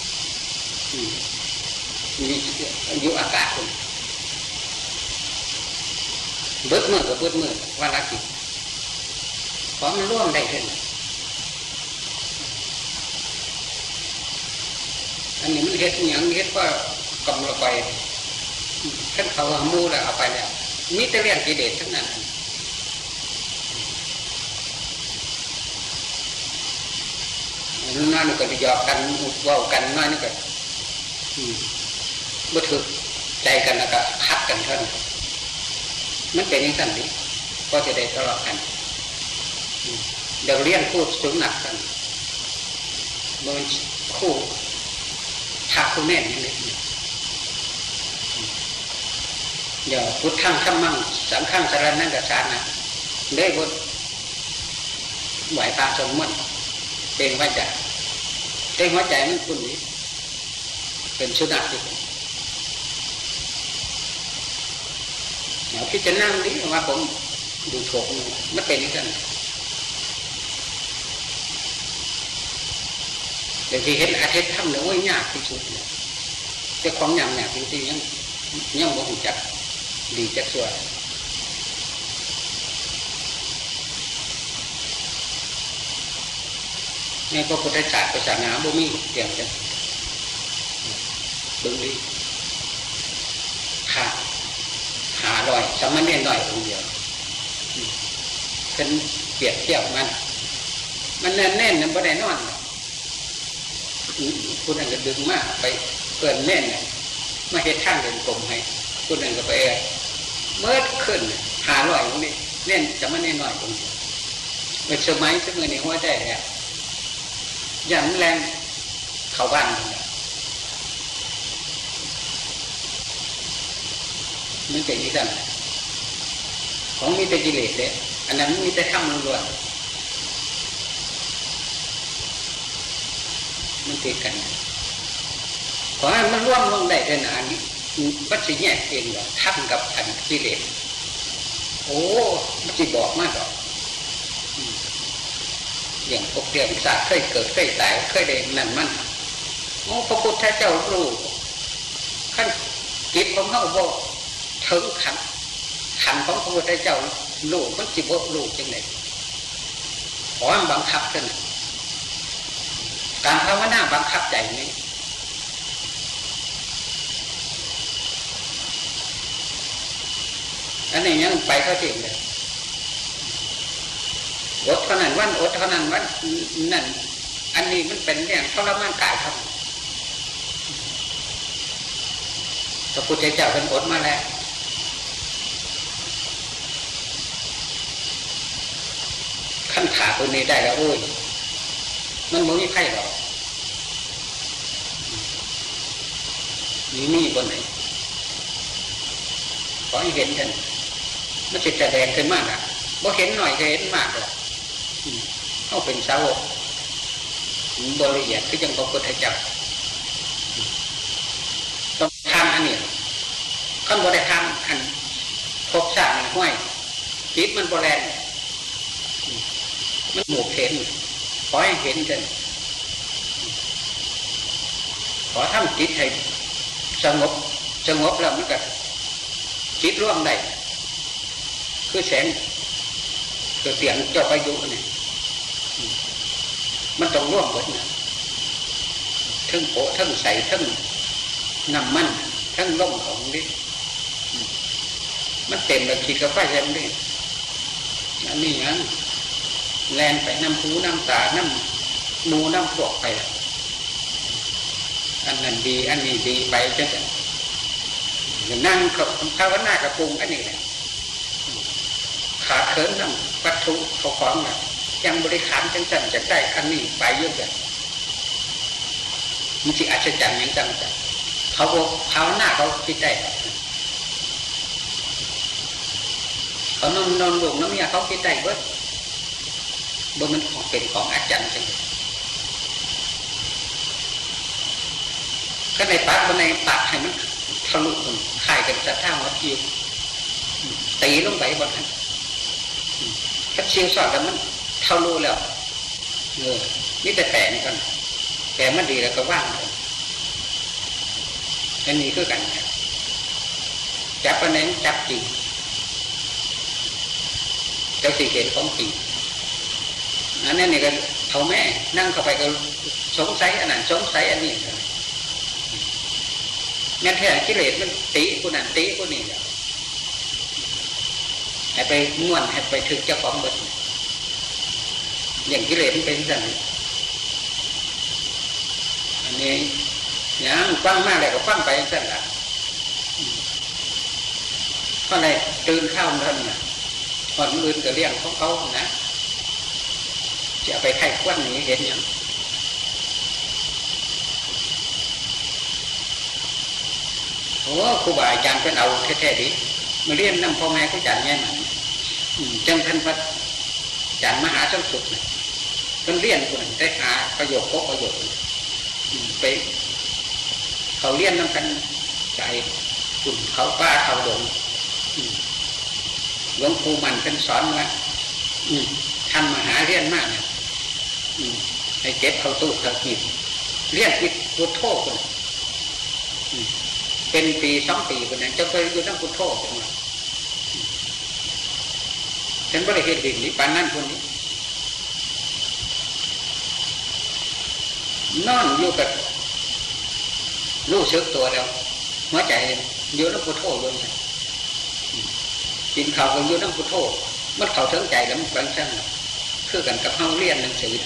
Speaker 5: มีอยู่อากาศคนเบิดมือกับเบิดมือว่าละกิจเพราะมันร่วมได้ขึ้นอันนี้มันเฮ็ดอย่างเฮ็ดว่ากำลังไปขั้นเขาหามูแล้วเอาไปแล้วมีแต่เรื่องกิเลสทั้งนั้นนั่นก็จะหยอกกันว่ากันน้อยนี่ก็เมื่อถึกใจกันแล้วก็คัดกันเท่านั้นมันเป็นอย่างนั้นดิก็จะได้ทะเลาะกันเดี๋ยวเลี้ยงคู่สูงหนักกันมันคู่ทักคู่แน่นอย่างนี้เดี๋ยวพุทธังธัมมังสังฆังสรณังกัจฉามิได้บทไหวพาสมมติเป็นว่าจะเป็นหัวใจมันคุณนี้เป็นสุนัขที่เดี๋ยวพี่จะนั่งนี้ว่าผมดูถูกมันเป็นอย่างนั้นเดี๋ยวที่เห็นอาทิตย์ทำเดี๋ยวว่ายากที่สุดเลยแต่ของอย่างจริงๆยังบ่หูจักดีจักส่วนในพระพุทธศาสนาบ่มีเกี่ยวกันดึงดีขาหาลอยสามเณรหน่อยองเดียวเป็นเปรียบเทียบมันแน่นนั่นบ่ได้นอนคุณนั่นก็ดึงมากไปเกินแน่นมาเฮ็ดข้างเดินกลมให้คุณนั่นก็ไปเมื่อขึ้นหาลอยตรงนี้แน่นสามเณรหน่อยองเดียวเมื่อสมัยที่เมื่อนี้หัวใจเนี่ยยันแรงเข้าบ้านมันเป็นอย่างนั้นของมีแต่กิเลสเลยอันนั้นมีแต่ธรรมล้วนมันติดกันขอให้มันร่วมลงได้เป็นอันนี้วัดสิแยกเองว่าธรรมกับอันกิเลสโอ้มันจะบอกมากหรอกอย่างพวกเรื่องศาสตร์เคยเกิดเคยตายเคยได้นั่นมันโอ้พระพุทธเจ้ารู้ขั้นจิตของเขาบอกถึงขันของพระพุทธเจ้ารู้มันจิบรู้จังไหนขอบังคับกันการภาวนาบังคับใจนี้อันนี้ยังไปเขาจริงเลยอดเท่านั้นวันอดเท่านั้นวันนั่นอันนี้มันเป็นเรื่องทรมานกายครับพระพุทธเจ้าเป็นอดมาแล้วขั้นขาตัวนี้ได้แล้วโอ้ยมันไม่มีใครหรอกมีบนไหนขอให้เห็นกันมันจะแสดงขึ้นมากอ่ะบ่เห็นหน่อยก็เห็นมากเลยเข้าเป็นสาวกบริละเอียดคือยังพระพุทธเจ้าต้องทำอันนี้ขั้นบ่ได้ทำอันพบสร้างมันห้วยจิตมันโบแลนมันหมกเห็นขอให้เห็นกันขอทำจิตให้สงบแล้วมันก็จิตร่วมได้คือแสงคือเสียงเจ้าพายุเนี่ยมันต้องร่วมหมดนะทั้งโผทั้งใสทั้งน้ำมันทั้งล่มของนี่มันเต็มเลยขีดกับไฟแรงนี่อันนี้นะแลนไปน้ำหูน้ำตาน้ำมูน้ำพวกไปอันนั้นดีอันนี้ดีไปจะนั่งกับภาวนากับปรุงอันนี้แหละขาเขินน้ำวัตถุเขาของนะยังบริขารจังจันจะได้อันนี้ไปเยอะเลยมันสิอัศจรรย์ยังจังจังเขาบอกภาวนาเขาคิดได้เขานอนหลงน้ำยาเขาคิดได้เบิดบนมันของเป็นของอาจารย์จังก็ในปากบนในปากให้มันทะลุมันคายกันจะท่าหัวคิวตีลงไปบนนั้นถ้าเชียวสอดแล้วมันทะลุแล้วนี่แต่แตกกันแต่มันดีแล้วก็ว่างเลยอันนี้คือกันจับอันนั้นจับจริงเจ้าสิ่งเห็นของจริงอันนี้ก็เท่าแม่นั่งเข้าไปก็สงสัยอันนั้นสงสัยอันนี้แม้แท้กิเลสมันตีผู้นั้นตีผู้นี้ให้ไปม่วนให้ไปถึงเจ้าของเบิดอย่างกิเลสมันเป็นสั่นอันนี้ยังฟังมากเลยก็ฟังไปสั่นละก็เลยตื่นข้าวนั่นน่ะคนอื่นก็เลี้ยงของเขานะจะไปไข่ควันนี้เห็นยังโอ้ครูบาอาจารย์เป็นเอาแท้ๆดิมาเรียนนำพ่อแม่เขาจัดแง่หนังจังท่านพระอาจารย์มหาสมสุขเนี่ยเป็นเรียนคนได้หาประโยชน์พบประโยชน์ไปเขาเรียนนำกันใจคุณเขาป้าเขาดงหลวงปู่มันเป็นสอนว่าทำมหาเรียนมากเนี่ยให้เก็บเขาตู้เขาหีบเรียนปิดพุทโธคนเป็นปี2 ปีคนนั้นจะไปอยู่ทั้งพุทโธคนนั้นฉันบริเหตุดิ่งนี้ปานนั่นคนนี้นอนอยู่กับรู้สึกตัวแล้วหัวใจอยู่ทั้งพุทโธเลยกินข้าวกันอยู่ทั้งพุทโธมันเข้าถึงใจแล้วมันบางชั้นคือกันกับเฮาเรียนหนังสือ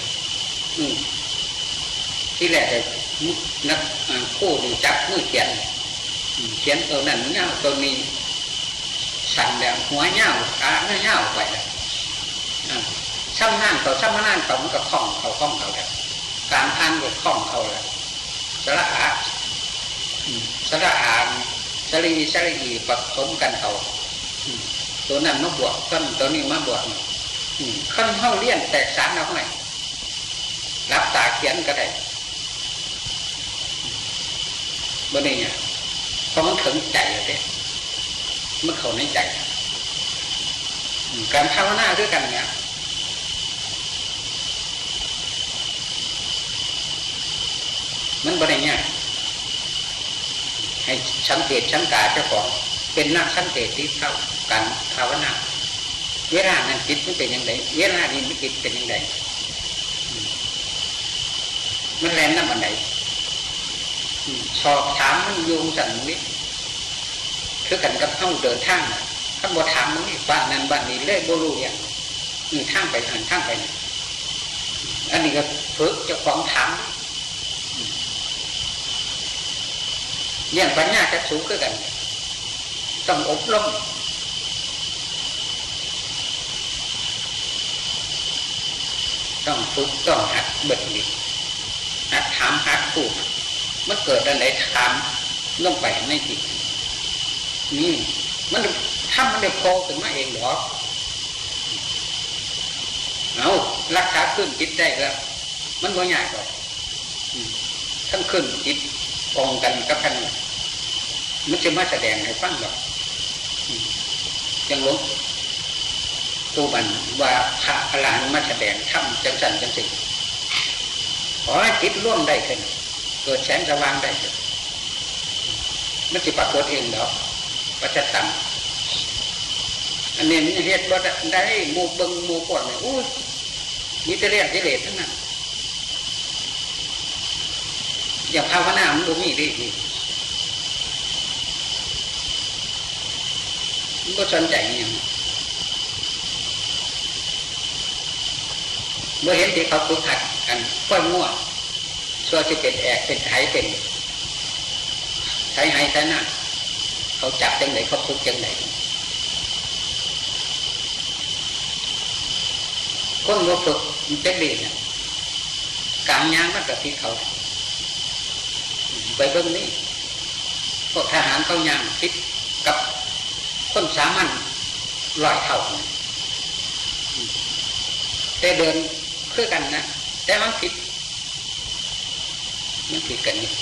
Speaker 5: ที่แรกเลยนักคู่ดูจับมือเขียนตัวนั้นเงาตัวนี้สั่นแล้วหัวเงาขาเงาไปแล้วช่างนั่นเขาช่างนั่นเขามันก็คล้องเขาแล้วการอ่านก็คล้องเขาแล้วสระอาสรีผสมกันเขาตัวนั้นมาบวกขั้นตัวนี้มาบวกขั้นเข้าเลี้ยนแตกสารเอาไงรับตาเขียนก็ได้บนนี้เนี่ยเพราะมันถึงใจเลยมันเข้าในใจการภาวนาด้วยกันเนี่ยมันบนนี้เนี่ยให้สังเกตสังกาเจ้าของเป็นนักสังเกตที่เข้าการภาวนาเวลานั้นจิตมันเป็นยังไงเวลานี้มันจิตเป็นยังไงมันแรงน้ำมันไหนสอบถามมันโยงสั่นนี้คือกันกับเข้าเดินทางถ้าบ่ถามมันนี่บ้านนั้นบ้านนี้เล่โบลูอย่างทางไปทางไปอันนี้ก็ฝึกเจ้าของถามเลี้ยงปัญญาจักษุคือกันต้องอบรมต้องฝึกต้องหัดเบิดนิดหัดถามหัดพูดมันเกิดอะไรถามลงไปในจิตนี่มันถ้ามันได้โผล่ขึ้นมาเองหรอเอารักษาขึ้นจิตได้แล้วมันบ่ยากหรอกทั้งขึ้นจิตตรงกันกับกันมันจะมาแสดงให้ฟังหรอกยังหลวงตัวมันว่าพระอรหันต์มาแสดงทำจังสันจังสิขอให้จิตร่วมได้ขึ้นเกิดแสงสว่างได้ขึ้นมันจะปรากฏเองหรอกปัจจตังอันนี้มันเหตุว่าได้หมู่เบิงหมู่ปวดเนี่ยอู้มีแต่เรียกกิเลสทั้งนั้นอย่าภาวนามันดูมีดีมันก็สนใจอย่างเมื่อเห็นที่เขาฝึกหัดกันค่อยมั่วชัวร์จะเป็นแอกเป็นไถเป็นไถไห้ไถหน้าเขาจับจังไหนเขาฝึกจังไหนคนว่าฝึกมันจะดีนะกลางยางมันกับที่เขาไปเบื้องนี้พวกทหารเขายางติดกับคนสามัญ100 เท่าแต่เดินคือกันนะแต่มันผิดกันนี่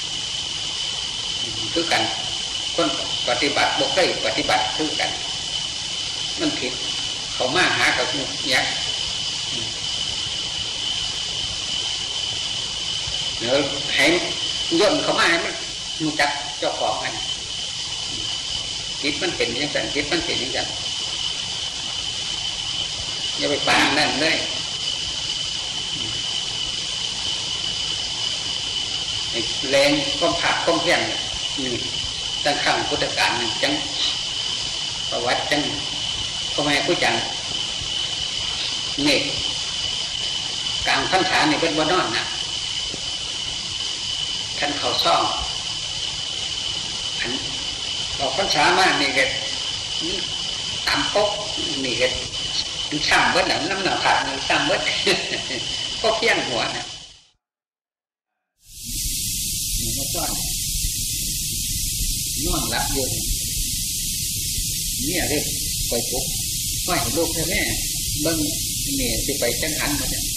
Speaker 5: คือกันคนปฏิบัติบกได้ปฏิบัติคือกันมันผิดเขามาหากับยักษ์เดี๋ยวให้ย่นเขามาให้มันรู้จักเจ้าของกันจิตมันเป็นอย่างนั้นจิตมันเป็นอย่างนั้นอย่าไปปานนั่นเลยแรงก้มผักก้มเพี้ยนนี่ตั้งขั้งพุทธกาลจังประวัติจังพ่อแม่ผู้จังเนกกลางพรรษาเนี่ยเป็นวันนอนนะท่านเขาซ่องอันออกพรรษามากนี่ก็ตามปกนี่ก็ซ้ำเบิดหนังน้ำหนักขาดซ้ำเบิดก็เพี้ยนหัวนะมาซ่อนนอนหลับอยู่เนี่ยเรียกไปปุ๊บไม่เห็นลูกแม่เบิ้งเนี่ยจะไปจังหันมาเนี่ย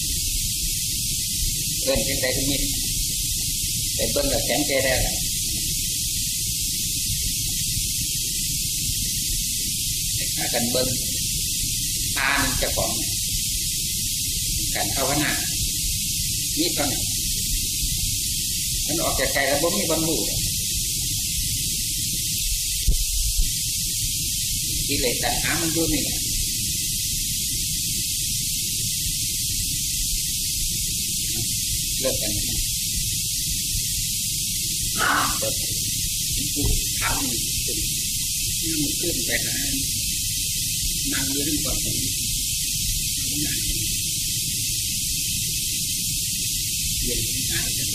Speaker 5: เบิ้งจังใจก็มีแต่เบิ้งเราแข็งใจได้แล้วถ้ากันเบิ้งตามันจะของการภาวนานี่ตอนนี้มันออกจากใจแล้วบ่มีบรรลุกิเลสตัณหามันอยู่นี่เลิกกันนะเดี๋ยวพูดถามมันขึ้นไปนะนั่งเรื่องก่อนผมเย็นหายกัน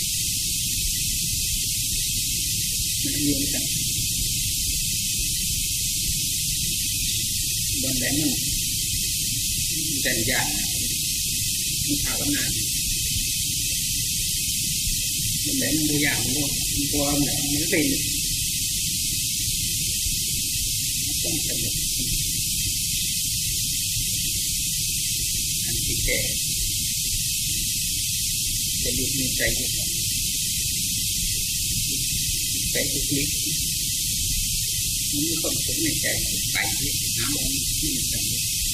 Speaker 5: มันยืนกันบนแหลมมันดันยานมันภาวนาบนแหลมมันดูอย่างมันตัวมันมันเป็นต้องสนุกอันที่แก่จะยึดมีใจอยู่ใจทุกข์มันมีความสุขในใจไปที่น้ำมันที่มันจะ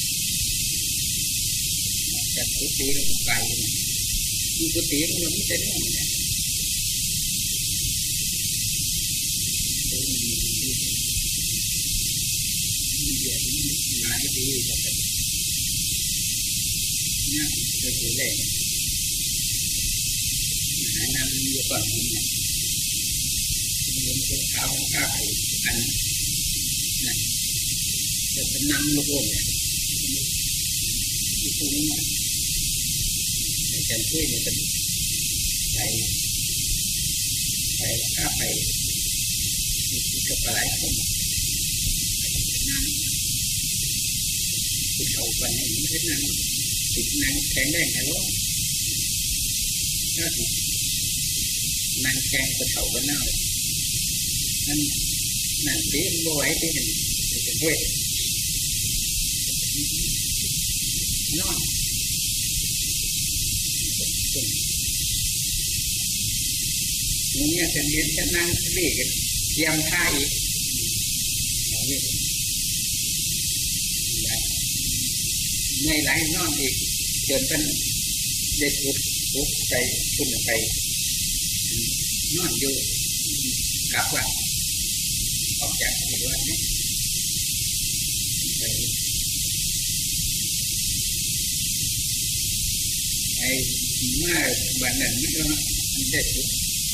Speaker 5: แต่ทุกทีเราไปมีทุกทีมันไม่ใช่เรื่องเนี่ยหลายทีจะเนี่ยจะถือแรงหาน้ำมันอยู่ก่อนเนี่ยมันเป็นขาวข้าวอันนั้นจะเป็นน้ำลูกโป่งเนี่ยที่ตรงนี้แต่แช่ช่วยมันเป็นไปข้าไปกับหลายคนที่เขาวันนี้ไม่ใช่นั่งติดนั่งแข็งแรงแต่ว่าก็นั่งแข็งกระเถากันเน่านั่นตีนบ่ไหวที่เห็นเป็นเวทนอนเนี่ยจะเรียนจะนั่งเรียกยำท่าอีกไม่ไหลนอนอีกจนเป็นเด็กปุ๊บใจคุณไปนอนอยู่กลับว่าออกจากที่ว่านี้ไอ้เมื่อวันนั้นมันก็มันได้ปุ๊บ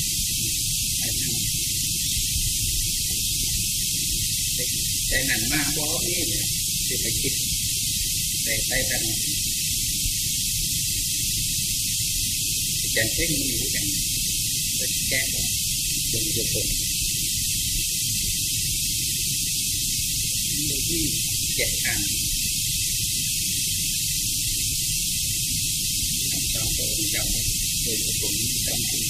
Speaker 5: ใจนั่นมากเพราะนี่เนี่ยจะไปคิดไปทางจันทร์เช่นนี้กันเป็นแก้เป็นจุดจบที่7 อันจำตัวจำตัวผมจำที่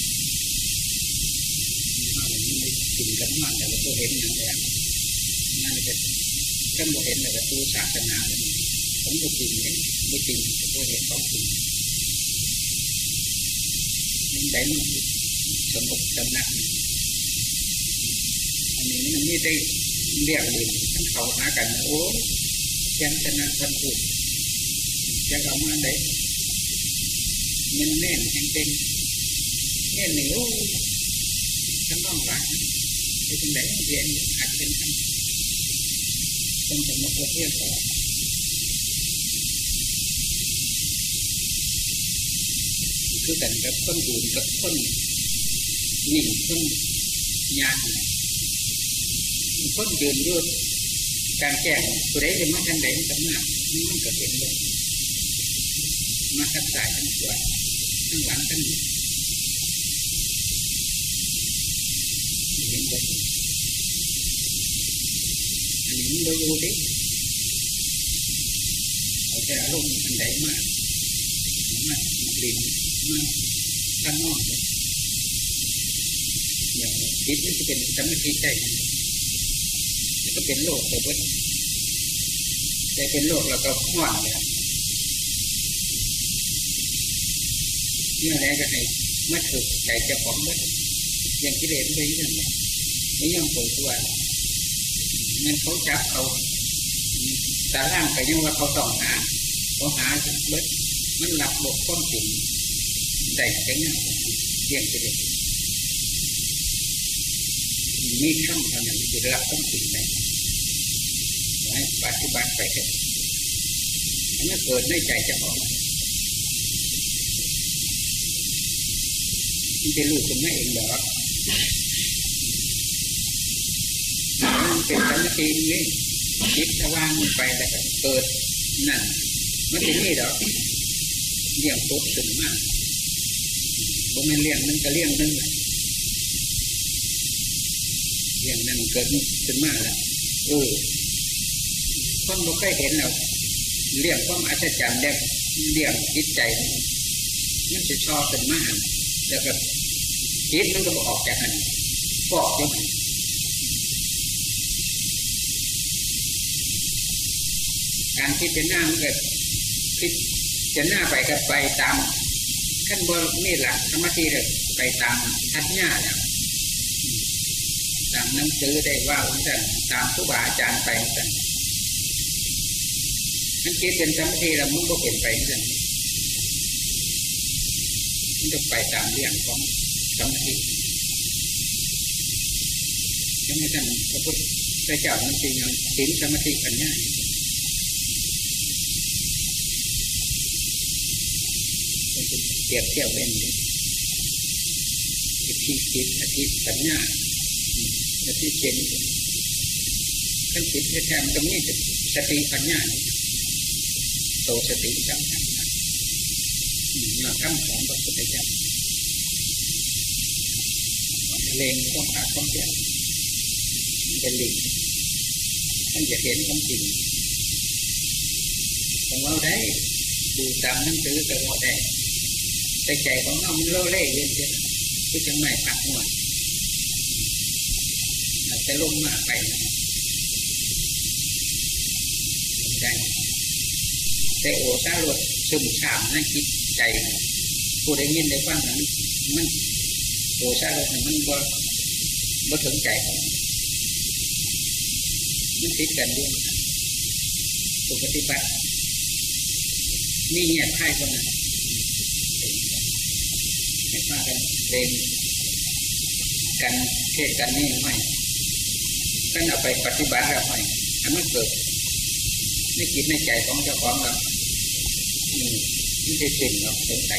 Speaker 5: มาวันนี้กินกันมากแต่เราก็เห็นนั่นแหละนั่นก็ท่านบอกเห็นแต่ตัวศาสนาผมก็จริงเห็นไม่จริงก็เห็นของจริงยังได้สมบูรณ์สำนักอันนี้มันไม่ได้เรียกเลยทั้งเขาหากันโอ้ยังชนะทันพูดจะเอามาได้มันแน่นแข็งเต็มแน่นเหนียวทั้งน้องหลานไปถึงไหนเรียนอาจจะเป็นทั้งต้องสมมติเทียบต่อคือกันกับต้นบุญกับต้นนิ่งต้นยากต้นยืนยืดการแก้ตัวใดจะมาทางใดมันหนักมันก็เห็นเลยมาทักษะทั้งตัวทั้งหลังทั้งเห็นเลยอันนี้เราดูดิเอาแต่อารมณ์อันใดมากดินมาข้างนอกอย่างจิตมันจะเป็นสมาธิใจก็เป็นโลกแต่ว่าแต่เป็นโลกแล้วก็ห่อนเลยนี่อะไรก็ให้มาถึกใจเจ้าของมันอย่างกิเลสไปนั่นแหละไม่ยอมปล่อยตัวงั้นเขาจับเอาสาร่างไปยังว่าเขาต้องหาเบิดมันหลับบกก้นจริงได้จังงั้นเที่ยงไปเลยมีคำขนาดที่หลับก้นจริงไหมให้ปฏิบัติไปเถอะอันนั้นเกิดในใจเจ้าของมันจะรู้สึกไม่เองหรอกมันเป็นสมาธินี่จิตสว่างไปแล้วก็เกิดนั่นมันจะนี่หรอกเลี้ยงปุ๊บขึ้นมากผมไม่เลี้ยงนั่นก็เลี้ยงนั่นเลี้ยงนั่นเกิดขึ้นมากแล้วคนเราเคยเห็นแล้วเลี้ยงความอัศจรรย์เลี้ยงจิตใจมันจะชอบขึ้นมากแล้วก็จิตมันก็ออกจากหันฟอกอยู่การคิดจะหน้ามันเกิดคิดจะหน้าไปก็ไปตามขั้นบนนี่หลักสมาธิเลยไปตามทัศน์แล้วตามหนังสือได้ว่าเหมือนกันตามครูบาอาจารย์ไปเหมือนกันมันคิดเป็นสมาธิแล้วมันก็เปลี่ยนไปเหมือนกันมันจะไปตามเรื่องของสมาธิยังไม่ทันพระพุทธเจ้ามันจริงศีลสมาธิปัญญาเทียบเทียบเป็นที่จิตอธิปัญญาที่เป็นขั้นจิตแท้ๆมันก็มีสติปัญญาโตสติสัมปชัญญะหลักคำของพระพุทธเจ้าเลงต้องอาจต้องเปลี่ยนเป็นลิงมันจะเห็นของจริงของเราได้ดูตามหนังสือก็ว่าได้แต่ใจของเรามันโลเล่เย็นเย็นก็จะไม่ปักหัวจะลงมาไปได้แต่โอ้ตาหลดซึมซาบนั่นคิดใจผู้ได้ยินได้ฟังนั้นมันโอ้ตาหลดมันบ่ถึงใจมันติดกันด้วยปฏิบัตินี่เนี่ยใช่คนนั้นไม่ว่ากันเองกันเทศกันนี่ไม่ก็เอาไปปฏิบัติแล้วไม่อันนั้นเกิดไม่คิดในใจของเจ้าของเราไม่ได้สิ่งเราสงสัย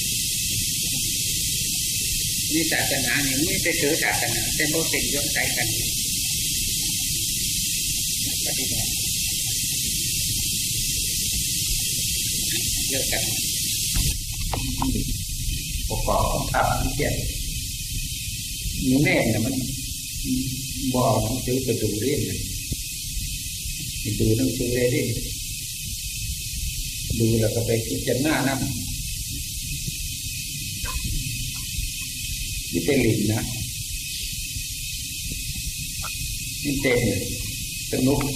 Speaker 5: นี่ศาสนาเนี่ยไม่ไปถือศาสนาแต่โมสิ่งสงสัยกันปฏิบัติเลิกกันประกอบของธรรมที่เกี่ยวนี่แน่เนี่ยมันบอกหนังสือไปดูเรื่องเลยดูหนังสือเลยดิดูแล้วก็ไปพิจารณานั่นนี่เป็นหลินนะนี่เต็มสนุก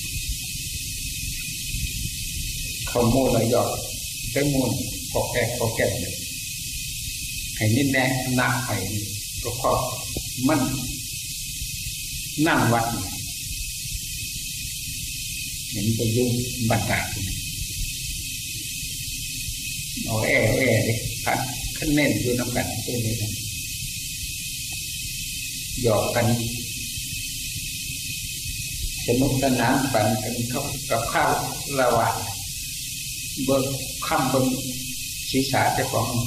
Speaker 5: ข้อมูลละยอดได้มูลพอแก่ให้นิ่แน่หนักไปก็พอมันนั่งวัดเห็นไปยุ่งบัตรเอาแอ่ดิพัดขั้นเน้นอยู่น้ำกันตัวนี้นะหยอกกันสนุกสนานปั่นกันเข้ากับข้าวระหว่างเบิกคำบนศีรษะเจ้าของ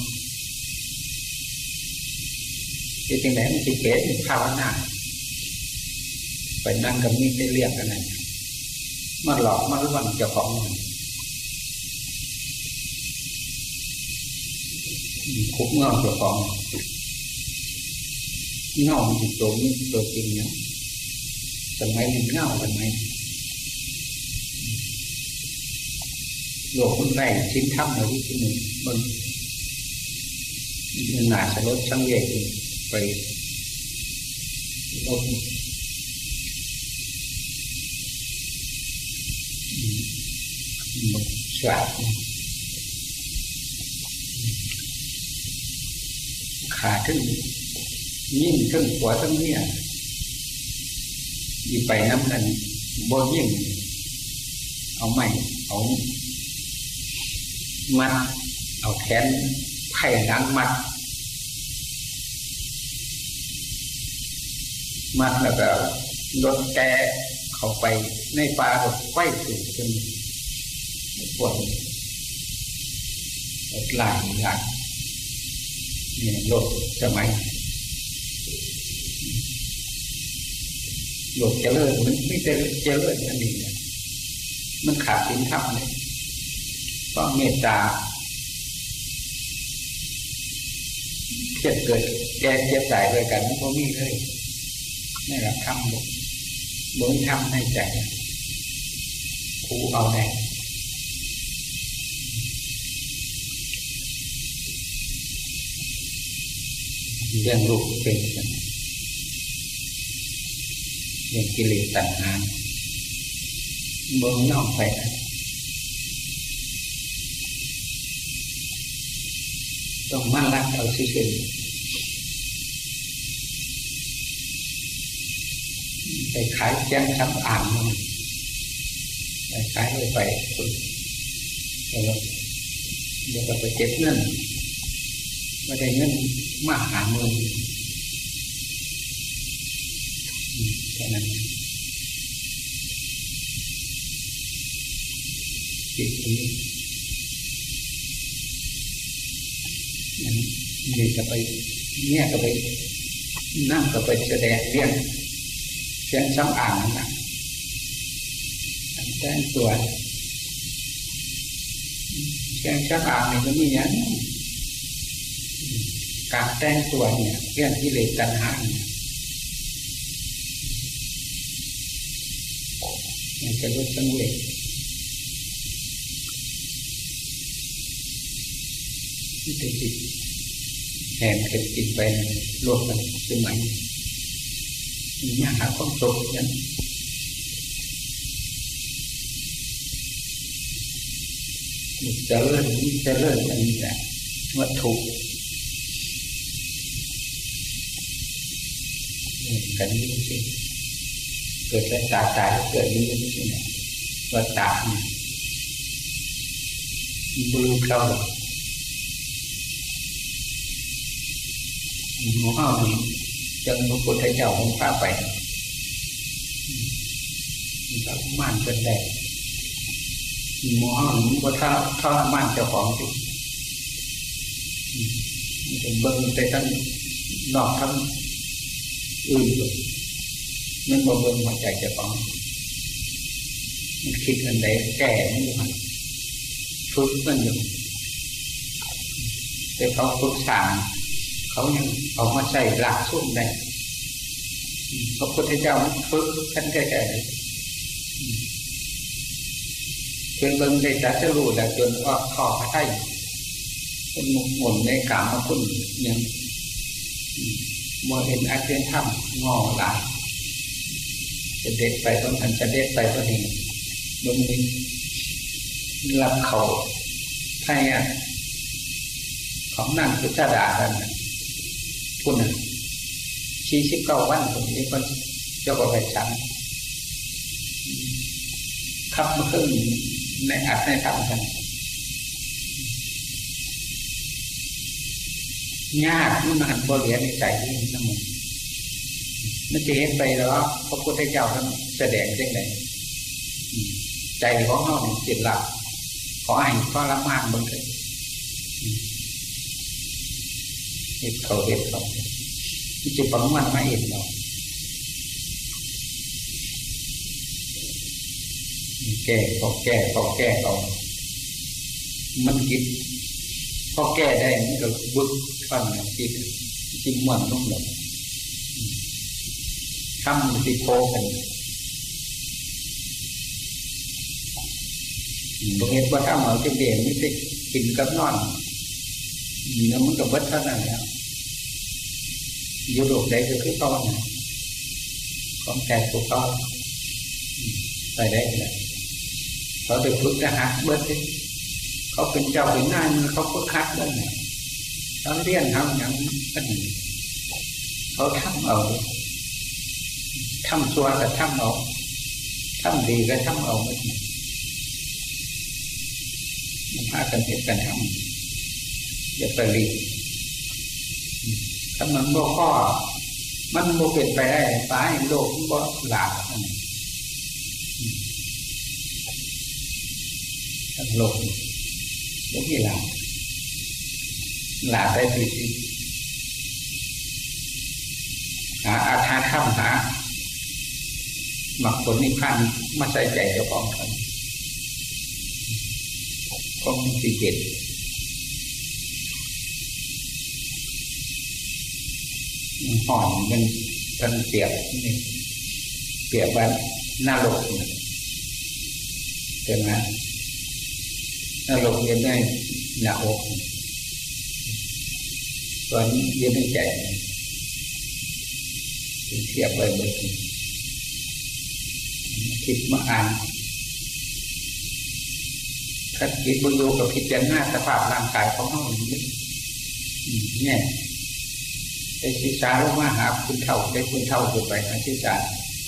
Speaker 5: ที่จริงแล้วมันจะเป็นภาวนาไปนั่งกับมีดได้เรียกกันนั่นมาหลอกมาล้วนเจ้าของคุกเงาเจ้าของเงามันตัวนี้ตัวจริงนะสมัยนี้เงากันไหมโลกมันไร้ชิ้นทำอะไรที่หนึ่งมันหนาสลดช่างเวกไปโลกมันสาดขาถึงยิ่งถึงหัวทั้งเนี่ยยิ่งไปน้ำนั้นบ่ยิ่งเอาใหม่เอามัดเอาแขนไข่หนังมัดแล้วก็รถแกเข้าไปในป่ารถไฟสูงจนปวดหลายอย่างนี่โลกสมัยโลกเจริญมันไม่เจริญอันนี้มันขาดศีลธรรมเลยก็เมตตาเกิดแก่เจ็บตายด้วยกันเพราะมีเลยนี่แหละทำบ่มีทำให้ใจครูเอาไหนเรื่องลูกเป็นเรื่องกิเลสตัณหาเมืองนอกไปต้องมั่นรักเอาซื่อไปขายแจ้งช้ำอ่างมันไปขายไปเดี๋ยวก็ไปเก็บเงินไม่ได้เงินมากหาเงินแค่นั้นจิตนี้นี่จะไปเนี่ยก็ไปนั่งก็ไปแสดงเรื่องเสียงซ้ำอ่างนั่นแหละแต่งตัวเสียงซ้ำอ่างนี่ก็มีอย่างการแต่งตัวเนี่ยเรื่องกิเลสตัณหาจะลดสังเวชที่ติดจิตแหนเก็บจิตไปรวมกันเป็นไหมมีหาความสุขนั้นจะเลื่อนอันนี้แหละวัตถุกันนี้สิเกิดแล้วตายเกิดนี้สิว่าตายบลูเข้าหมู่เฮานี่จังพระพุทธเจ้าของพาไปมันก็ม่านเป็นแดดหมู่เฮานี่บ่ทรมานเจ้าของสิมันเป็นเบิ่งไปทั้งนอกทั้งอื่นเลยมันบ่เบิ่งหัวใจเจ้าของมันคิดอันใดแก้มันอยู่มันฝึกมันอยู่แต่เขาฝึกสร้างเขายังเอามาใส่หลักสุ่มได้พระพุทธเจ้าฝึกขั้นแก่ๆจนเบิ่งได้จัดจะรู้แล้วจนก็ข้อพระไทยเป็นหมุนในกามมาคุณยังมัวเห็นอาเซียนถ้ำงอหลายจะเด็ดไปต้นทันจะเด็ดไปต้นนี้ลงนี้รับเขาให้ของนั่งคือชาดากันคุณ49 วันผมนี้คนเจ้าบอกไปฉันขับมาขึ้นในอัดในทำกันยากมันหันบ่เหลียในใจนี่นะมันจะเห็นไปแล้วพระพุทธเจ้าท่านแสดงเช่นไรใจของเราเนี่ยจิตหลักขอให้ทรมานบางทีเหตุเขาที่จะประมวลมาเองเราแก้เขามันคิดพอแก้ได้มันก็บึกฟันจิตจิตม่วนนุ่มหลงทำติโคกันตรงนี้ว่าถ้าเราจะเบี่ยงนี่ไปกินกับนอนแล้วมันก็เบิดเท่านั้นแล้วยุโรปได้ก็คือก้อนของแก่ตัวก้อนไปได้เลยเขาไปฝึกทหารเบิดเลยเขาเป็นเจ้าเป็นนายเขาฝึกคัดเบิดเลยเขาเรียนทำอย่างนั้นเขาทำเอาทำชั่วก็ทำเอาทำดีก็ทำเอาไม่พากันเหตุกันทำอย่าไปรีบถ้ามันบ่ข้อมันบ่เปลี่ยนไปได้ตายโลกมันบ่หลาบทั้งโลกบ่มีหลาบได้สิหาอาถรรพ์ทำหาหมักผลนิพพานมาใส่ใจเจ้าของกันก็มันสิเห็นห่อนมันเป็นเปียกนี่เปียกแบบหน้าโลกเห็นไหมหน้าโลกเย็นได้หน้าอกตอนเย็นได้ใจเทียบไปหมดคิดมาอ่านถ้าคิดบุญโยกับพิจารณาสภาพร่างกายของเราเนี่ยได้ศึกษาลงมาหาคุณเท่าได้คุณเท่าจนไปหาศึกษา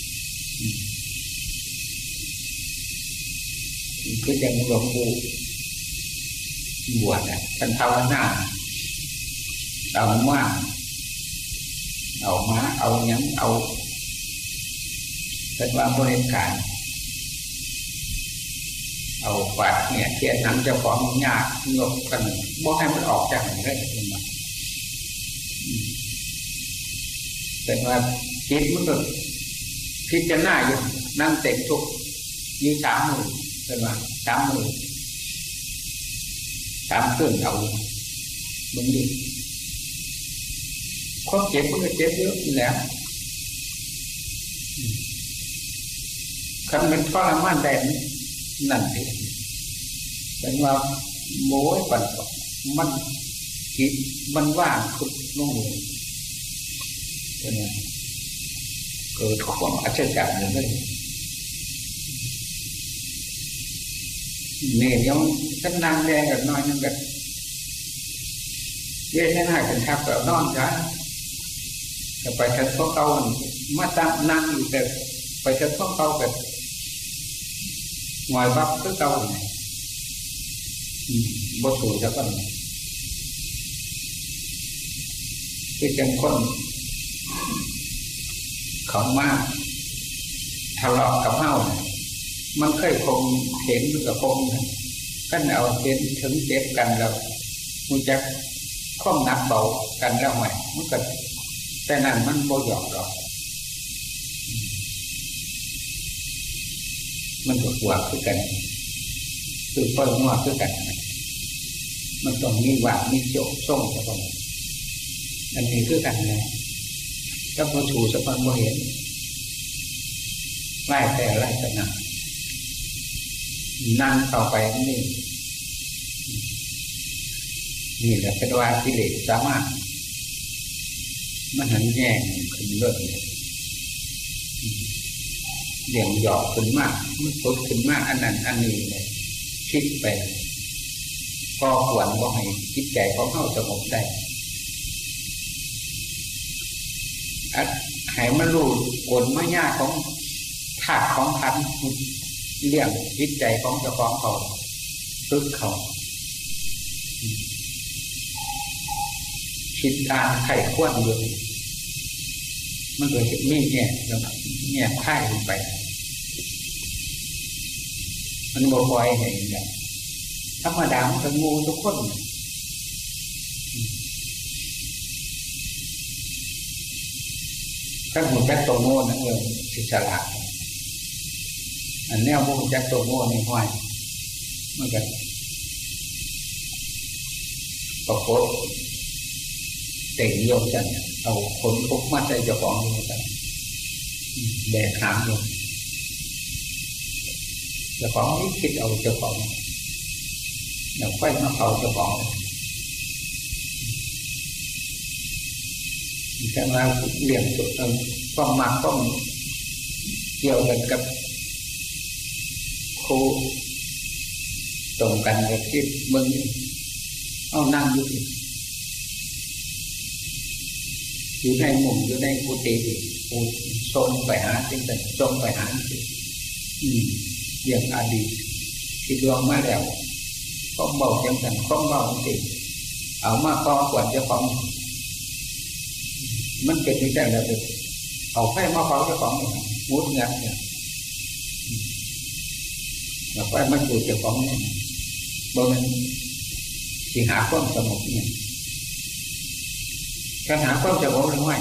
Speaker 5: คือยังหลวงปู่บวชท่านภาวนาเอามาเอายังเอาเป็นว่าบริการเอาปากเนี่ยเทียนน้ำเจ้าของยากงบกันบอกให้มันออกจากไหนได้เป็นมาเป็นว่าจิตมันก็พิจารณาอยู่นั่งเต็มทุกยี่3 มือเป็นว่า3 มือ3 เครื่องเอามึงดิความเจ็บมันก็เจ็บเยอะแล้วคันเป็นทรมานแดนนั่นเองเป็นว่าโม้ยปั่นมันจิตมันว่างคุดนุ่งเป็นไงเกิดความอัศจรรย์เลยเนี่ยยังท่านนางแดงกับน้อยนึงกันเย็นให้หายเป็นทับแบบนอนจ้าแต่ไปทัดพวกเขามาตั้งนั่งอยู่แต่ไปทัดพวกเขากันงอยบับคือเขาเนี่ยบ่ถูกจะกันที่จังคนเขามาทะเลาะกับเฮามันเคยคงเห็นกับคงกันเอาเห็นถึงเจ็บกันแล้วมันจะข้อมหนักเบากันแล้วไหมมันก็แต่นั้นมันโบหยอกหรอกมันปวดหัวคือกันคือปวดหัวคือกันมันต้องมีหวานมีโจกส่งสักคนอันนี้คือกันเลยถ้าพอถูสักคนโบเห็นไล่แต่ไล่แต่หนักนั่งต่อไปนี่แหละเป็นว่ากิเลสสามารถมันหันแย่งขึ้นเรื่อยเดี่ยงหยอกขึ้นมากมันพุดขึ้นมากอันนั้นอันนี้เลยคิดไปพอขวัญบ่ให้จิตใจของเขาสงบได้ให้มันรู้กลมายาของธาตุของขันธ์เลี้ยงจิตใจของเจ้าของเขาฝึกเขาคิดอ่านไข้ข้วนอยู่มันเกิดมีเนี่ยค่ายลงไปมันบ่ปล่อยให้เนี่ยธรรมดามันเป็นงูทุกคนถ้าหุ่นแค่ตัวโง่นั่นเองสิฉลาดอันแนวพวกแจ็คตัวโง่ในห้อยมันก็ประกฏเต่งโยมจันเอาคนทุกข์มาใจเจ้าของโยมจันแบกหามโยมเจ้าของนี่คิดเอาเจ้าของเดี๋ยวไฟมาเผาเจ้าของแต่ว่าเลี้ยงสุดความหมักต้องเกี่ยวกันกับครูตรงกันกับที่มึงเอานั่งอยู่ในมุมอยู่ในกุฏิกูทรงไปหาจริงแต่ทรงไปหาจริงอย่างอดีตที่ลองมาแล้วก็บอกยังแต่ก็บอกจริงเอามาก็กวดเจ้าของมันเป็นที่แต่ละเด็กเอาไฟมาเผาเจ้าของมุดงัดเนี่ยแล้วไฟมันดูเจ้าของเนี่ยบางนั้นที่หาความสงบเนี่ยการหาความสงบหรือไม่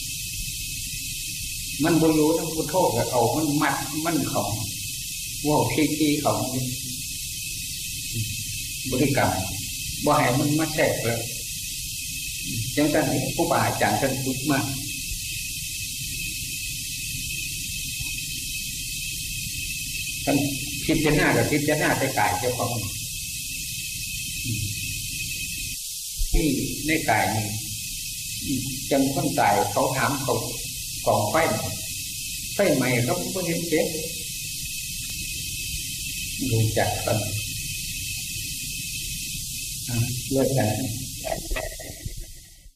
Speaker 5: มันบุรุษทั้งพุทโธกับเอามันมัดมันของว่าขี้ของบริกรรมบ่ให้มันมาแทรกเลยจังท่านผู้บาอาจารย์ท่านทุกมากท่านพิจารณากับพิจารณาไปกายเจ้าของที่ในกายนี้จังคนตายเขาถามเขาของไฟใหม่เขาไม่เห็นเจ็บรู้จักกันเลิกกัน